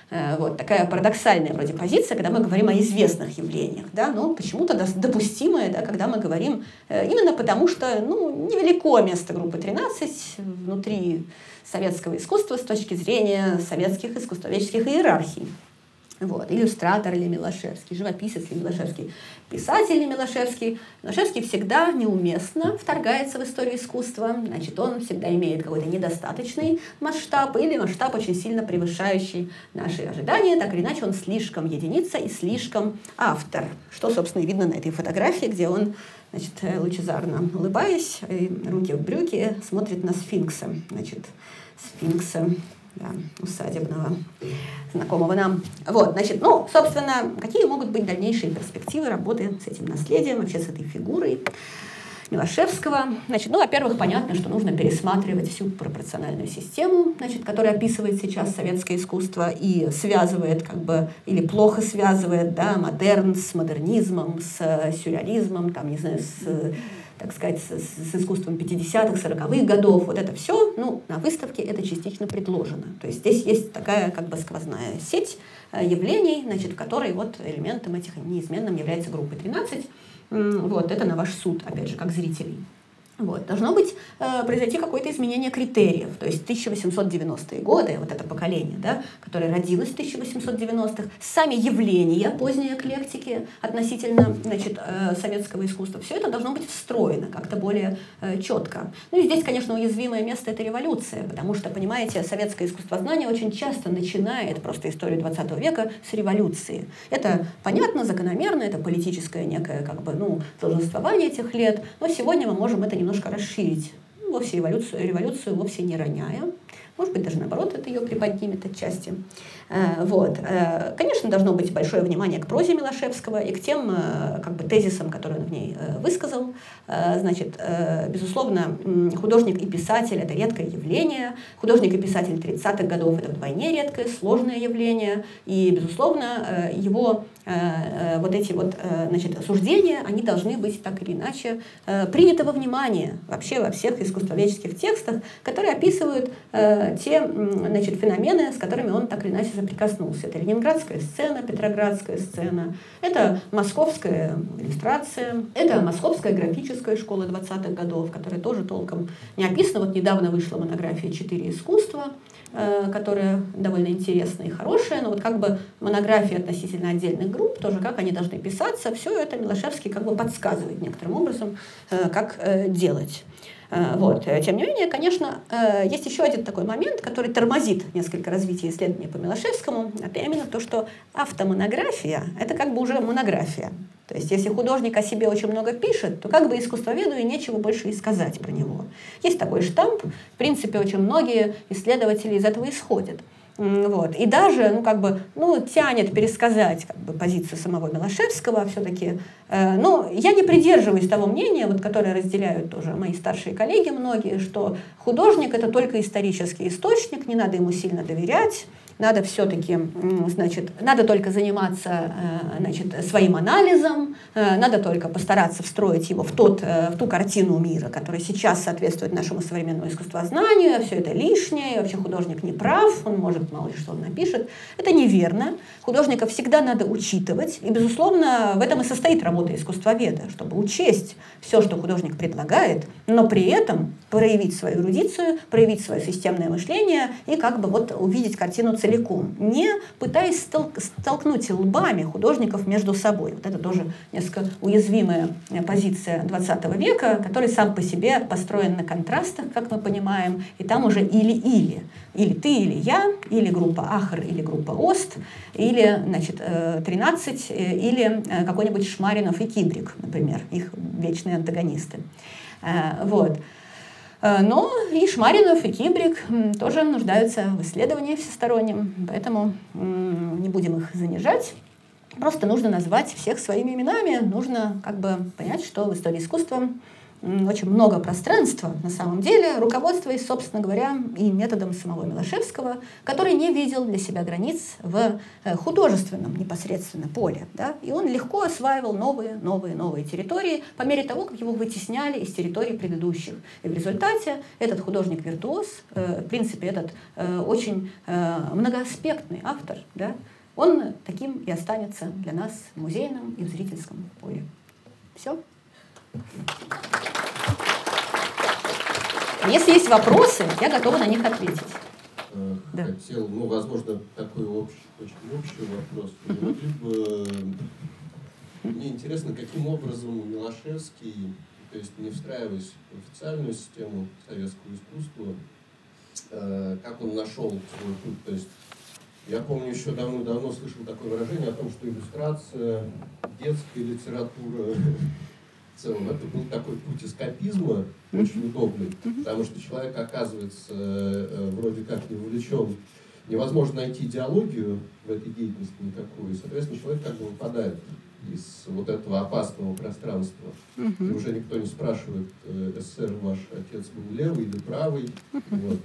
Вот такая парадоксальная вроде позиция, когда мы говорим о известных явлениях, да, но почему-то допустимая, да, когда мы говорим именно потому, что ну, невелико место группы тринадцать внутри советского искусства с точки зрения советских искусствоведческих иерархий. Вот. Иллюстратор или Милошевский, живописец или Милошевский, писатель или Милошевский. Милошевский всегда неуместно вторгается в историю искусства, значит, он всегда имеет какой-то недостаточный масштаб или масштаб, очень сильно превышающий наши ожидания, так или иначе он слишком единица и слишком автор, что, собственно, и видно на этой фотографии, где он, значит, лучезарно улыбаясь, руки в брюки, смотрит на сфинкса, значит, сфинкса, да, усадебного, знакомого нам. Вот, значит, ну, собственно, какие могут быть дальнейшие перспективы работы с этим наследием, вообще с этой фигурой Милошевского? Значит, ну, во-первых, понятно, что нужно пересматривать всю пропорциональную систему, значит, которая описывает сейчас советское искусство и связывает, как бы, или плохо связывает, да, модерн с модернизмом, с сюрреализмом, там, не знаю, с, так сказать, с, с искусством пятидесятых, сороковых годов. Вот это все, ну, на выставке это частично предложено. То есть здесь есть такая, как бы, сквозная сеть явлений, значит, в которой вот элементом этих неизменным является группа тринадцать. Вот, это на ваш суд, опять же, как зрителей. Вот. Должно быть э, произойти какое-то изменение критериев, то есть тысяча восемьсот девяностые годы, вот это поколение, да, которое родилось в тысяча восемьсот девяностых, сами явления поздней эклектики относительно, значит, э, советского искусства, все это должно быть встроено как-то более э, четко. Ну и здесь, конечно, уязвимое место — это революция, потому что, понимаете, советское искусствознание очень часто начинает просто историю двадцатого века с революции. Это понятно, закономерно, это политическое некое, как бы, ну, долженствование этих лет, но сегодня мы можем это не немножко расширить, вовсе революцию, революцию вовсе не роняя. Может быть, даже наоборот, это ее приподнимет отчасти. Вот. Конечно, должно быть большое внимание к прозе Милошевского и к тем, как бы, тезисам, которые он в ней высказал. Значит, безусловно, художник и писатель — это редкое явление. Художник и писатель тридцатых годов — это вдвойне редкое, сложное явление. И, безусловно, его вот эти вот, значит, суждения, они должны быть так или иначе приняты во внимание вообще во всех искусствоведческих текстах, которые описывают те, значит, феномены, с которыми он так или иначе соприкоснулся. Это ленинградская сцена, петроградская сцена, это московская иллюстрация, это московская графическая школа двадцатых годов, которая тоже толком не описана. Вот недавно вышла монография «Четыре искусства», которая довольно интересная и хорошая, но вот как бы монографии относительно отдельных групп, тоже как они должны писаться, все это Милошевский как бы подсказывает некоторым образом, как делать. Вот. Тем не менее, конечно, есть еще один такой момент, который тормозит несколько развитие исследования по Милошевскому. Это именно то, что автомонография — это как бы уже монография. То есть если художник о себе очень много пишет, то как бы искусствоведу и нечего больше и сказать про него. Есть такой штамп, в принципе, очень многие исследователи из этого исходят. Вот. И даже, ну, как бы, ну, тянет пересказать, как бы, позицию самого Милошевского все-таки. Э, ну, я не придерживаюсь того мнения, вот, которое разделяют тоже мои старшие коллеги многие, что художник — это только исторический источник, не надо ему сильно доверять. Надо все-таки, значит, надо только заниматься, значит, своим анализом, надо только постараться встроить его в, тот, в ту картину мира, которая сейчас соответствует нашему современному искусствознанию, а все это лишнее, и вообще художник не прав, он может мало ли что он напишет. Это неверно. Художника всегда надо учитывать, и, безусловно, в этом и состоит работа искусствоведа, чтобы учесть все, что художник предлагает, но при этом проявить свою эрудицию, проявить свое системное мышление и как бы вот увидеть картину целиком. Целиком, не пытаясь столк- столкнуть лбами художников между собой. Вот это тоже несколько уязвимая позиция двадцатого века, который сам по себе построен на контрастах, как мы понимаем, и там уже или-или. Или ты, или я, или группа Ахр, или группа Ост, или, значит, тринадцать, или какой-нибудь Шмаринов и Кибрик, например, их вечные антагонисты. Вот. Но и Шмаринов, и Кибрик тоже нуждаются в исследовании всестороннем, поэтому не будем их занижать. Просто нужно назвать всех своими именами, нужно как бы понять, что в истории искусства очень много пространства, на самом деле, руководствуясь, собственно говоря, и методом самого Милошевского, который не видел для себя границ в художественном непосредственно поле. Да? И он легко осваивал новые, новые, новые территории по мере того, как его вытесняли из территорий предыдущих. И в результате этот художник-виртуоз, в принципе, этот очень многоаспектный автор, да, он таким и останется для нас в музейном и в зрительском поле. Все. Если есть вопросы, я готова на них ответить. Хотел, ну, возможно, такой общий, очень общий вопрос. Uh-huh. Могли бы, мне интересно, каким образом Милошевский, то есть не встраиваясь в официальную систему советского искусства, как он нашел свой путь. То есть я помню, еще давно-давно слышал такое выражение о том, что иллюстрация, детская литература, в целом, это был такой путь эскапизма, очень удобный, потому что человек оказывается вроде как не вовлечен, невозможно найти идеологию в этой деятельности никакую, и, соответственно, человек как бы выпадает из вот этого опасного пространства. И уже никто не спрашивает, СССР ваш отец был левый или правый, вот.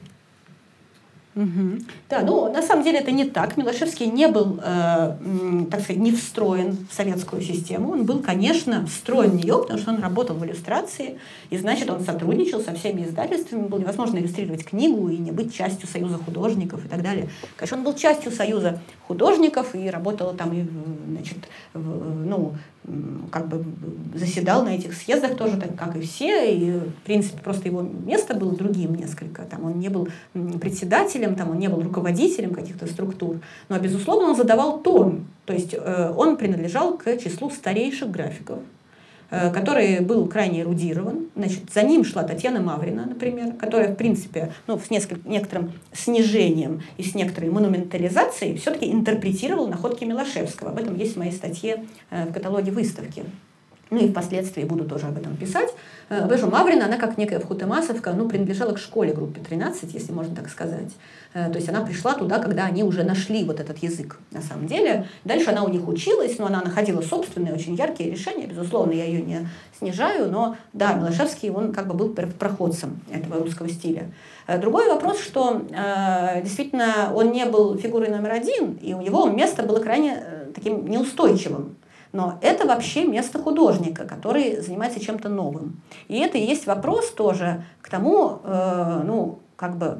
Угу. Да, ну, на самом деле это не так. Милошевский не был, э, так сказать, не встроен в советскую систему. Он был, конечно, встроен в нее, потому что он работал в иллюстрации, и, значит, он сотрудничал со всеми издательствами. Было невозможно иллюстрировать книгу и не быть частью Союза художников и так далее. Конечно, он был частью Союза художников и работал там, и, значит, в, ну, как бы заседал на этих съездах тоже, так, как и все, и, в принципе, просто его место было другим несколько. Там он не был председателем, там он не был руководителем каких-то структур, но, безусловно, он задавал тон. То есть э, он принадлежал к числу старейших графиков, э, который был крайне эрудирован. Значит, за ним шла Татьяна Маврина, например, которая, в принципе, ну, с несколько, некоторым снижением и с некоторой монументализацией все-таки интерпретировала находки Милошевского. Об этом есть в моей статье э, в каталоге выставки. Ну и впоследствии буду тоже об этом писать. Бежу Маврина, она как некая вхутемасовка, ну, принадлежала к школе группе тринадцать, если можно так сказать. То есть она пришла туда, когда они уже нашли вот этот язык на самом деле. Дальше она у них училась, но она находила собственные очень яркие решения. Безусловно, я ее не снижаю, но да, Милошевский, он как бы был проходцем этого русского стиля. Другой вопрос, что э, действительно он не был фигурой номер один, и у него место было крайне э, таким неустойчивым. Но это вообще место художника, который занимается чем-то новым. И это и есть вопрос тоже к тому, э, ну, как бы,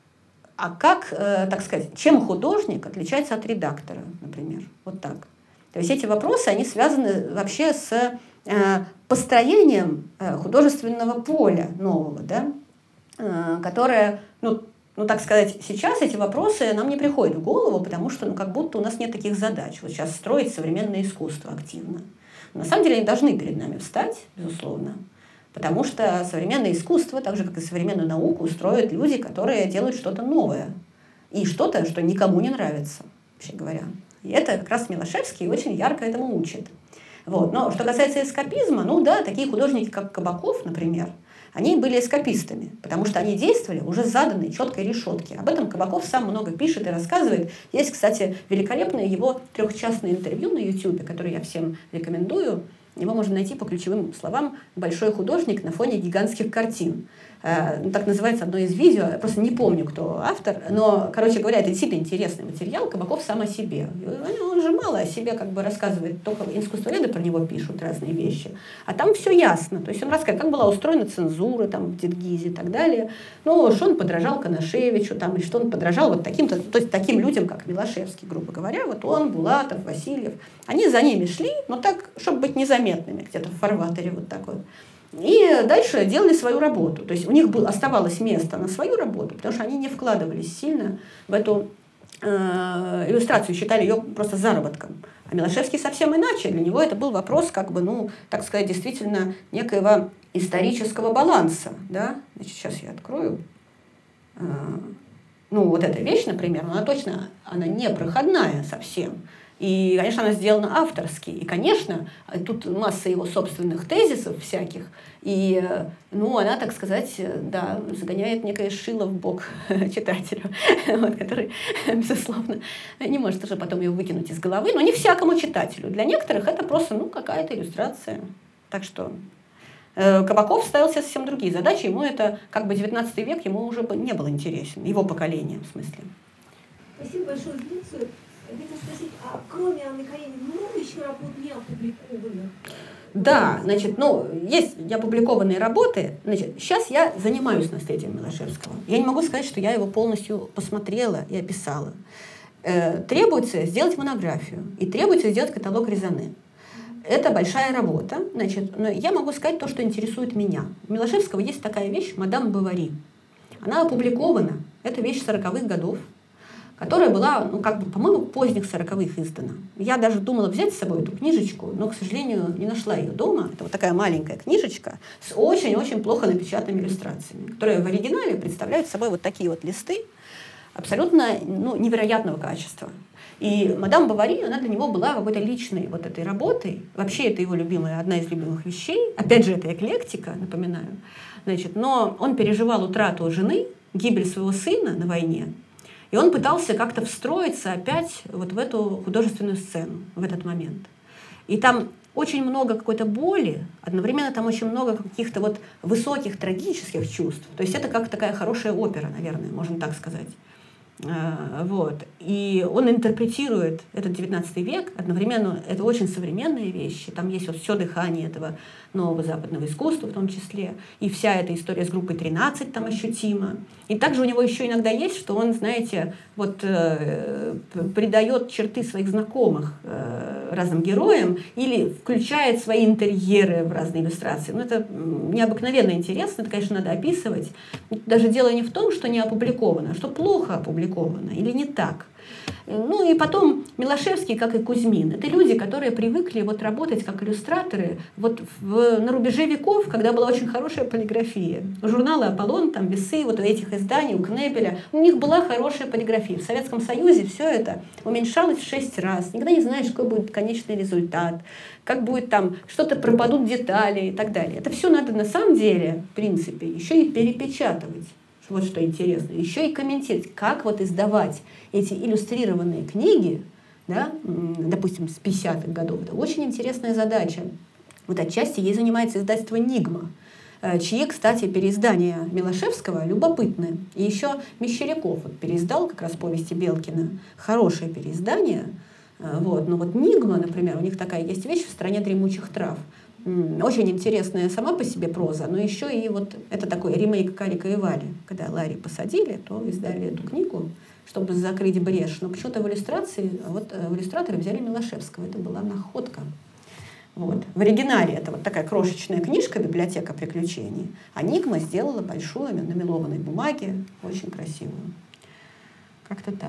а как, э, так сказать, чем художник отличается от редактора, например, вот так. То есть эти вопросы, они связаны вообще с э, построением э, художественного поля нового, да, э, которое, ну, Ну, так сказать, сейчас эти вопросы нам не приходят в голову, потому что, ну, как будто у нас нет таких задач. Вот сейчас строить современное искусство активно. Но на самом деле они должны перед нами встать, безусловно, потому что современное искусство, так же, как и современную науку, строят люди, которые делают что-то новое. И что-то, что никому не нравится, вообще говоря. И это как раз Милошевский очень ярко этому учит. Вот. Но что касается эскапизма, ну да, такие художники, как Кабаков, например, они были эскапистами, потому что они действовали уже заданной четкой решетке. Об этом Кабаков сам много пишет и рассказывает. Есть, кстати, великолепное его трехчастное интервью на ютубе, которое я всем рекомендую. Его можно найти по ключевым словам «большой художник на фоне гигантских картин». Ну, так называется одно из видео, я просто не помню, кто автор, но, короче говоря, это действительно интересный материал. Кабаков сам о себе. Он же мало о себе как бы рассказывает, только искусствоведы про него пишут разные вещи. А там все ясно. То есть он рассказывает, как была устроена цензура там, в Дедгизе и так далее. Ну, что он подражал Канашевичу, там, или что он подражал вот таким-то, то есть таким людям, как Милошевский, грубо говоря. Вот он, Булатов, Васильев. Они за ними шли, но так, чтобы быть незаметными, где-то в фарватере вот так вот. И дальше делали свою работу. То есть у них был, оставалось место на свою работу, потому что они не вкладывались сильно в эту э, иллюстрацию, считали ее просто заработком. А Милошевский совсем иначе. Для него это был вопрос, как бы, ну, так сказать, действительно некоего исторического баланса. Да? Значит, сейчас я открою. Э, ну, вот эта вещь, например, она точно она не проходная совсем. И, конечно, она сделана авторски. И, конечно, тут масса его собственных тезисов всяких. И, ну, она, так сказать, да, загоняет некое шило в бок читателю, вот, который, безусловно, не может уже потом ее выкинуть из головы. Но не всякому читателю. Для некоторых это просто, ну, какая-то иллюстрация. Так что Кабаков ставил себе совсем другие задачи, ему это, как бы девятнадцатый век, ему уже не был интересен, его поколение, в смысле. Спасибо большое за лекцию. Я хотела спросить, а кроме Анны Карениной много еще работ не опубликованных? Да, значит, ну, есть опубликованные работы. Значит, сейчас я занимаюсь наследием Милошевского. Я не могу сказать, что я его полностью посмотрела и описала. Э, требуется сделать монографию и требуется сделать каталог Резане. Это большая работа. Значит, но я могу сказать то, что интересует меня. У Милошевского есть такая вещь «Мадам Бовари». Она опубликована. Это вещь сороковых годов, которая была, ну, как бы, по-моему, поздних сороковых издана. Я даже думала взять с собой эту книжечку, но, к сожалению, не нашла ее дома. Это вот такая маленькая книжечка с очень-очень плохо напечатанными иллюстрациями, которые в оригинале представляют собой вот такие вот листы абсолютно, ну, невероятного качества. И «Мадам Бовари», она для него была какой-то личной вот этой работой. Вообще, это его любимая, одна из любимых вещей. Опять же, это эклектика, напоминаю. Значит, но он переживал утрату жены, гибель своего сына на войне. И он пытался как-то встроиться опять вот в эту художественную сцену, в этот момент. И там очень много какой-то боли, одновременно там очень много каких-то вот высоких трагических чувств. То есть это как такая хорошая опера, наверное, можно так сказать. Вот. И он интерпретирует этот девятнадцатый век, одновременно это очень современные вещи, там есть вот все дыхание этого нового западного искусства в том числе, и вся эта история с группой тринадцать там ощутима. И также у него еще иногда есть, что он, знаете, вот э, придает черты своих знакомых э, разным героям или включает свои интерьеры в разные иллюстрации. Ну, это необыкновенно интересно, это, конечно, надо описывать. Даже дело не в том, что не опубликовано, а что плохо опубликовано или не так. Ну и потом Милошевский, как и Кузьмин, это люди, которые привыкли вот работать как иллюстраторы вот в, на рубеже веков, когда была очень хорошая полиграфия. Журналы «Аполлон», там «Весы», вот у этих изданий, у Кнебеля, у них была хорошая полиграфия. В Советском Союзе все это уменьшалось в шесть раз. Никогда не знаешь, какой будет конечный результат, как будет там, что-то пропадут детали и так далее. Это все надо на самом деле, в принципе, еще и перепечатывать. Вот что интересно. Еще и комментировать, как вот издавать эти иллюстрированные книги, да, допустим, с пятидесятых годов. Это очень интересная задача. Вот отчасти ей занимается издательство «Нигма», чьи, кстати, переиздания Милошевского любопытны. И еще Мещеряков вот переиздал как раз повести Белкина. Хорошее переиздание. Вот. Но вот «Нигма», например, у них такая есть вещь «В стране дремучих трав». Очень интересная сама по себе проза, но еще и вот это такой ремейк «Карика и Вали». Когда Ларри посадили, то издали эту книгу, чтобы закрыть брешь. Но почему-то в иллюстрации, вот в иллюстраторы взяли Милошевского. Это была находка. Вот. В оригинале это вот такая крошечная книжка «Библиотека приключений», а Нигма сделала большую на мелованной бумаге, очень красивую. Как-то так.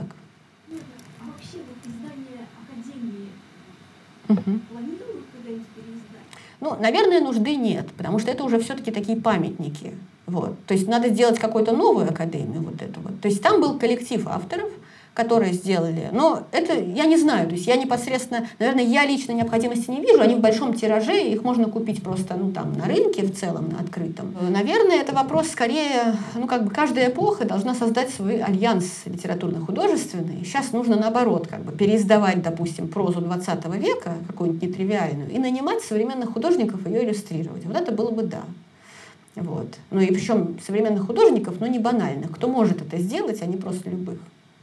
А вообще вот издание Академии угу. планируют когда-нибудь переиздать? Ну, наверное, нужды нет, потому что это уже все-таки такие памятники. Вот. То есть надо сделать какую-то новую академию. Вот эту вот. То есть там был коллектив авторов, которые сделали. Но это я не знаю. То есть я непосредственно, наверное, я лично необходимости не вижу. Они в большом тираже, их можно купить просто ну, там, на рынке в целом, на открытом. Наверное, это вопрос скорее, ну как бы каждая эпоха должна создать свой альянс литературно-художественный. Сейчас нужно наоборот, как бы переиздавать, допустим, прозу двадцатого века, какую-нибудь нетривиальную, и нанимать современных художников ее иллюстрировать. Вот это было бы да. Вот. Ну и причем современных художников, но не банальных. Кто может это сделать, а не просто любых.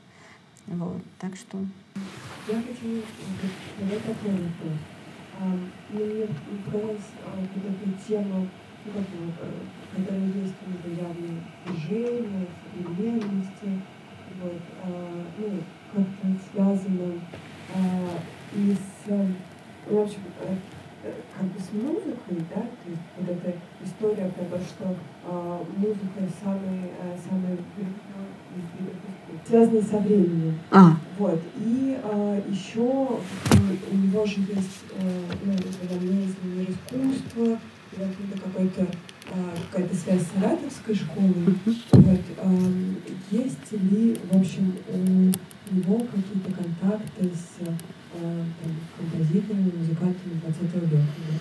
Вот, так что... Я хочу задать такой вопрос. Мне показалась вот эта тема, которая есть явные движения, современности, вот, ну, как-то связано и с, в общем, как бы с музыкой, да, то есть вот эта история про то, что музыка самый, самый связанный со временем. А. Вот. И э, еще у него же есть э, ну, мир искусства, какая-то э, какая-то связь с саратовской школой. Mm-hmm. Вот. Э, есть ли, в общем, у него какие-то контакты с э, там, композиторами, музыкантами двадцатого века? Да?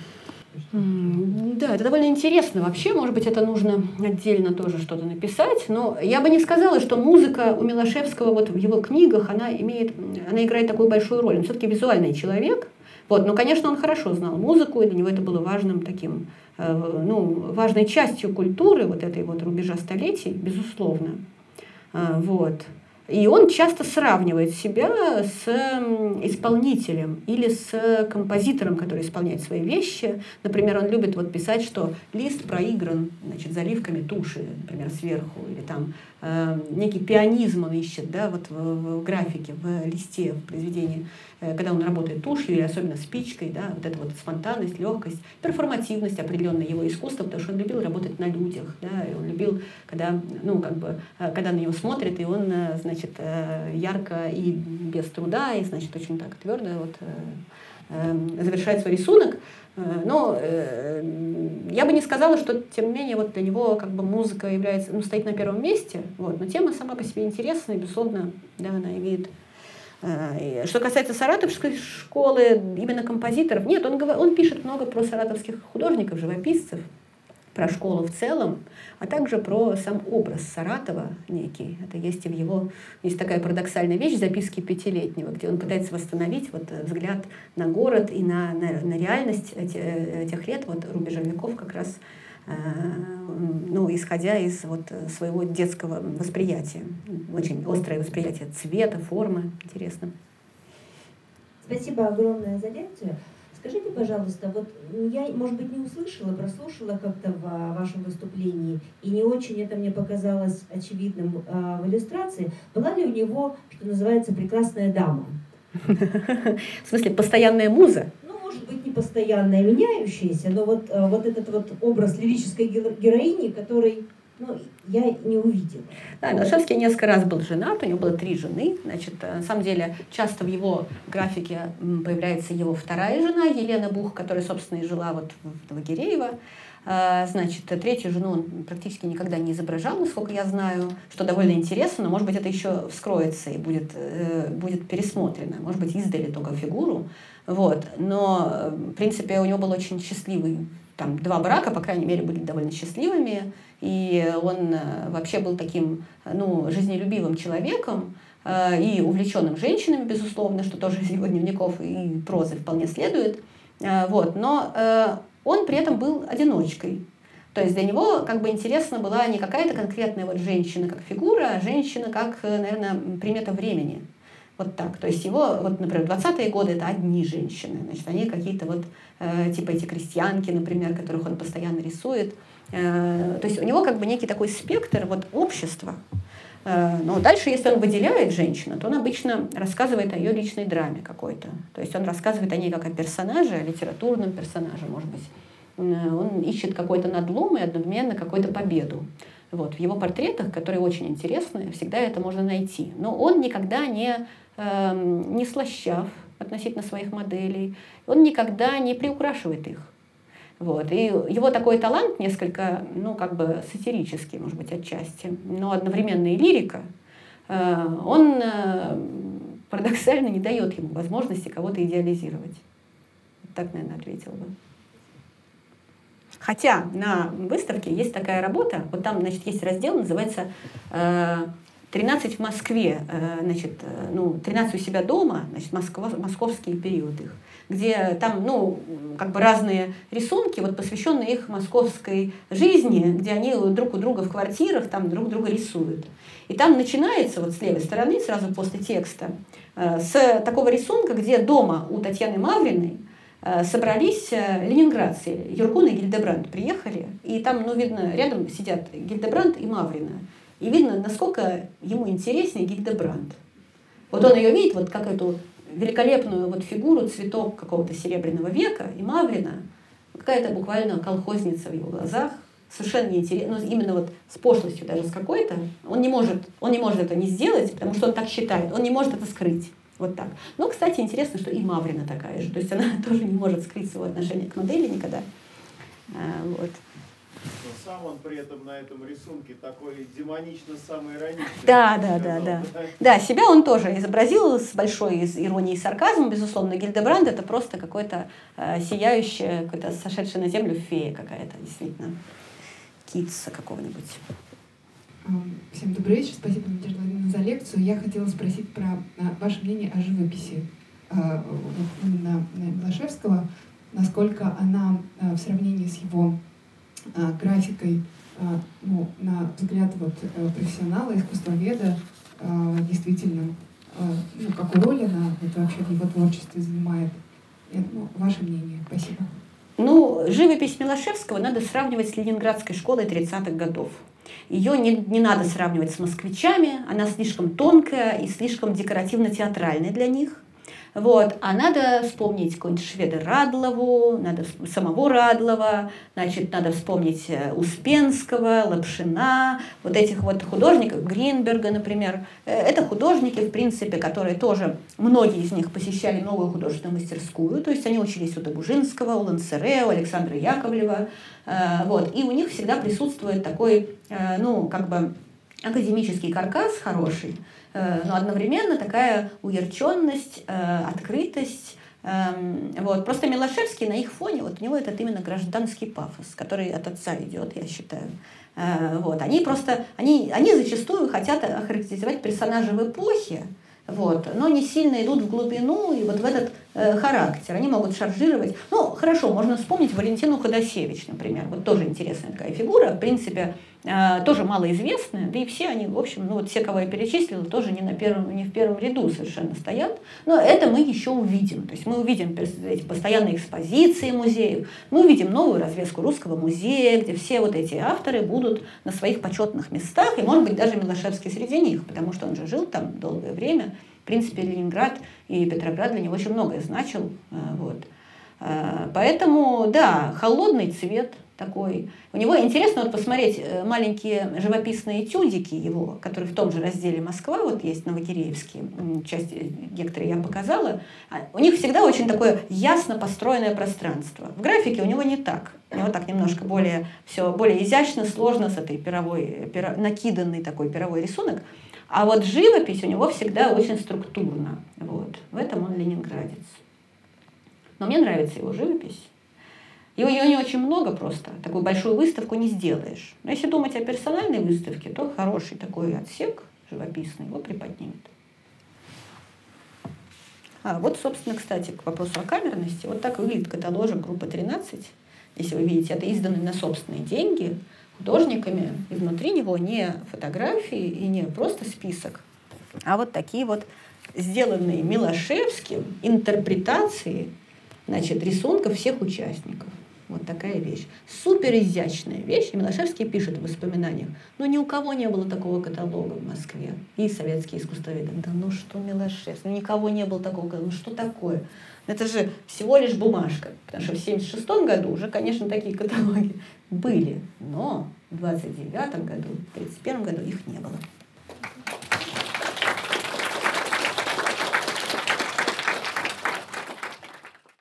Да, это довольно интересно. Вообще, может быть, это нужно отдельно тоже что-то написать. Но я бы не сказала, что музыка у Милошевского вот в его книгах, она имеет, она играет такую большую роль. Он все-таки визуальный человек, Вот. Но, конечно, он хорошо знал музыку, и для него это было важным таким, ну, важной частью культуры вот этой вот рубежа столетий, безусловно. Вот. И он часто сравнивает себя с исполнителем или с композитором, который исполняет свои вещи. Например, он любит вот писать, что лист проигран, значит, заливками туши, например, сверху, или там э, некий пианизм он ищет, да, вот в, в графике, в листе, в произведении, э, когда он работает тушью, или особенно спичкой, да, вот эта вот спонтанность, легкость, перформативность определенная его искусства, потому что он любил работать на людях, да, и он любил, когда, ну, как бы, когда на него смотрят, и он, значит, ярко и без труда, и, значит, очень так твердо вот, э, э, завершает свой рисунок. Но э, я бы не сказала, что, тем не менее, вот для него как бы музыка является, ну, стоит на первом месте, вот, но тема сама по себе интересная, безусловно, да, она имеет. Э, что касается саратовской школы, именно композиторов, нет, он, он пишет много про саратовских художников, живописцев, про школу в целом, а также про сам образ Саратова некий. Это есть и в его... Есть такая парадоксальная вещь, записки пятилетнего, где он пытается восстановить вот взгляд на город и на, на, на реальность этих лет, вот рубежа веков, как раз, э, ну, исходя из вот своего детского восприятия. Очень острое восприятие цвета, формы. Интересно. Спасибо огромное за лекцию. Скажите, пожалуйста, вот я, может быть, не услышала, прослушала как-то в вашем выступлении, и не очень это мне показалось очевидным э, в иллюстрации. Была ли у него, что называется, прекрасная дама? В смысле, постоянная муза? Ну, может быть, не постоянная, меняющаяся, но вот, э, вот этот вот образ лирической героини, который... Ну, я не увидела. Да, Милошевский несколько раз был женат, у него было три жены. Значит, на самом деле, часто в его графике появляется его вторая жена, Елена Бух, которая, собственно, и жила вот в Лагереево. Значит, третью жену он практически никогда не изображал, насколько я знаю, что довольно интересно, но, может быть, это еще вскроется и будет, будет пересмотрено. Может быть, издали только фигуру. Вот. Но, в принципе, у него был очень счастливый, там, два брака, по крайней мере, были довольно счастливыми. И он вообще был таким, ну, жизнелюбивым человеком и увлеченным женщинами, безусловно, что тоже из его дневников и прозы вполне следует. Вот. Но он при этом был одиночкой. То есть для него как бы интересна была не какая-то конкретная вот женщина как фигура, а женщина как, наверное, примета времени. Вот так. То есть его, вот, например, двадцатые годы — это одни женщины. Значит, они какие-то вот, э, типа эти крестьянки, например, которых он постоянно рисует. Э, то есть у него как бы некий такой спектр вот, общества. Э, но дальше, если он выделяет женщину, то он обычно рассказывает о ее личной драме какой-то. То есть он рассказывает о ней как о персонаже, о литературном персонаже, может быть. Э, он ищет какой-то надлом и одновременно какую-то победу. Вот. В его портретах, которые очень интересны, всегда это можно найти. Но он никогда не... не слащав относительно своих моделей, он никогда не приукрашивает их. Вот. И его такой талант несколько, ну, как бы сатирический, может быть, отчасти, но одновременно и лирика, он парадоксально не дает ему возможности кого-то идеализировать. Так, наверное, ответила бы. Хотя на выставке есть такая работа, вот там, значит, есть раздел, называется тринадцать в Москве, значит, ну, тринадцать у себя дома, значит, Москва, московский период их, где там, ну, как бы разные рисунки, вот, посвященные их московской жизни, где они друг у друга в квартирах там друг друга рисуют. И там начинается вот с левой стороны, сразу после текста, с такого рисунка, где дома у Татьяны Мавриной собрались ленинградцы, Юркун и Гильдебранд приехали, и там, ну, видно, рядом сидят Гильдебранд и Маврина. И видно, насколько ему интереснее Гильдебранд. Вот он ее видит, вот как эту великолепную вот фигуру, цветок какого-то серебряного века, и Маврина, какая-то буквально колхозница в его глазах, совершенно неинтересно, ну, именно вот с пошлостью даже с какой-то, он не может, он не может это не сделать, потому что он так считает, он не может это скрыть. Вот так. Но, кстати, интересно, что и Маврина такая же, то есть она тоже не может скрыть своего отношения к модели никогда. А, вот. Но сам он при этом на этом рисунке такой демонично-самоироничный. Да, да, да, да. Да, себя он тоже изобразил с большой иронией и сарказмом, безусловно. Гильдебранд — это просто какой-то э, сияющая, какой-то сошедшая на землю фея какая-то, действительно. Китса какого-нибудь. Всем добрый вечер. Спасибо, Надежда Владимировна, за лекцию. Я хотела спросить про ваше мнение о живописи вот именно Милошевского, насколько она в сравнении с его графикой, ну, на взгляд вот профессионала, искусствоведа, действительно, ну, какую роль она вот вообще в его творчестве занимает? Ну, ваше мнение. Спасибо. Ну, живопись Милошевского надо сравнивать с ленинградской школой тридцатых годов. Ее не, не надо сравнивать с москвичами, она слишком тонкая и слишком декоративно-театральная для них. Вот. А надо вспомнить какого-нибудь шведа Радлову, надо самого Радлова, значит, надо вспомнить Успенского, Лапшина, вот этих вот художников, Гринберга, например. Это художники, в принципе, которые тоже, многие из них посещали новую художественную мастерскую, то есть они учились у Добужинского, у Лансере, у Александра Яковлева. Вот. И у них всегда присутствует такой, ну, как бы академический каркас хороший, но одновременно такая уярченность, открытость. Вот. Просто Милошевский на их фоне, вот у него этот именно гражданский пафос, который от отца идет, я считаю. Вот. Они просто, они, они зачастую хотят охарактеризовать персонажа в эпохе, вот, но не сильно идут в глубину и вот в этот э, характер. Они могут шаржировать. Ну, хорошо, можно вспомнить Валентину Ходосевич, например. Вот тоже интересная такая фигура. В принципе, э, тоже малоизвестная. Да и все они, в общем, ну вот все, кого я перечислила, тоже не, на первом, не в первом ряду совершенно стоят. Но это мы еще увидим. То есть мы увидим эти постоянные экспозиции музеев. Мы увидим новую развеску Русского музея, где все вот эти авторы будут на своих почетных местах. И, может быть, даже Милошевский среди них, потому что он же жил там долгое время. В принципе, Ленинград и Петроград для него очень многое значил. Вот. Поэтому, да, холодный цвет такой. У него интересно вот посмотреть маленькие живописные этюдики его, которые в том же разделе «Москва», вот есть новогиреевские, части некоторые я показала. У них всегда очень такое ясно построенное пространство. В графике у него не так. У него так немножко более, все более изящно, сложно с этой пировой, пиро, накиданный такой пировой рисунок. А вот живопись у него всегда очень структурна. Вот. В этом он ленинградец. Но мне нравится его живопись. Его, ее не очень много просто. Такую большую выставку не сделаешь. Но если думать о персональной выставке, то хороший такой отсек живописный его приподнимет. А вот, собственно, кстати, к вопросу о камерности. Вот так выглядит каталожик группы тринадцать. Если вы видите, это изданный на собственные деньги художниками, и внутри него не фотографии и не просто список, а вот такие вот сделанные Милошевским интерпретации, значит, рисунков всех участников. Вот такая вещь. Супер изящная вещь. И Милошевский пишет в воспоминаниях: ну ни у кого не было такого каталога в Москве. И советские искусствоведы: да ну что Милошевский, ну никого не было такого каталога, ну что такое? Это же всего лишь бумажка. Потому что в семьдесят шестом году уже, конечно, такие каталоги были. Но в двадцать девятом году, в тридцать первом году их не было.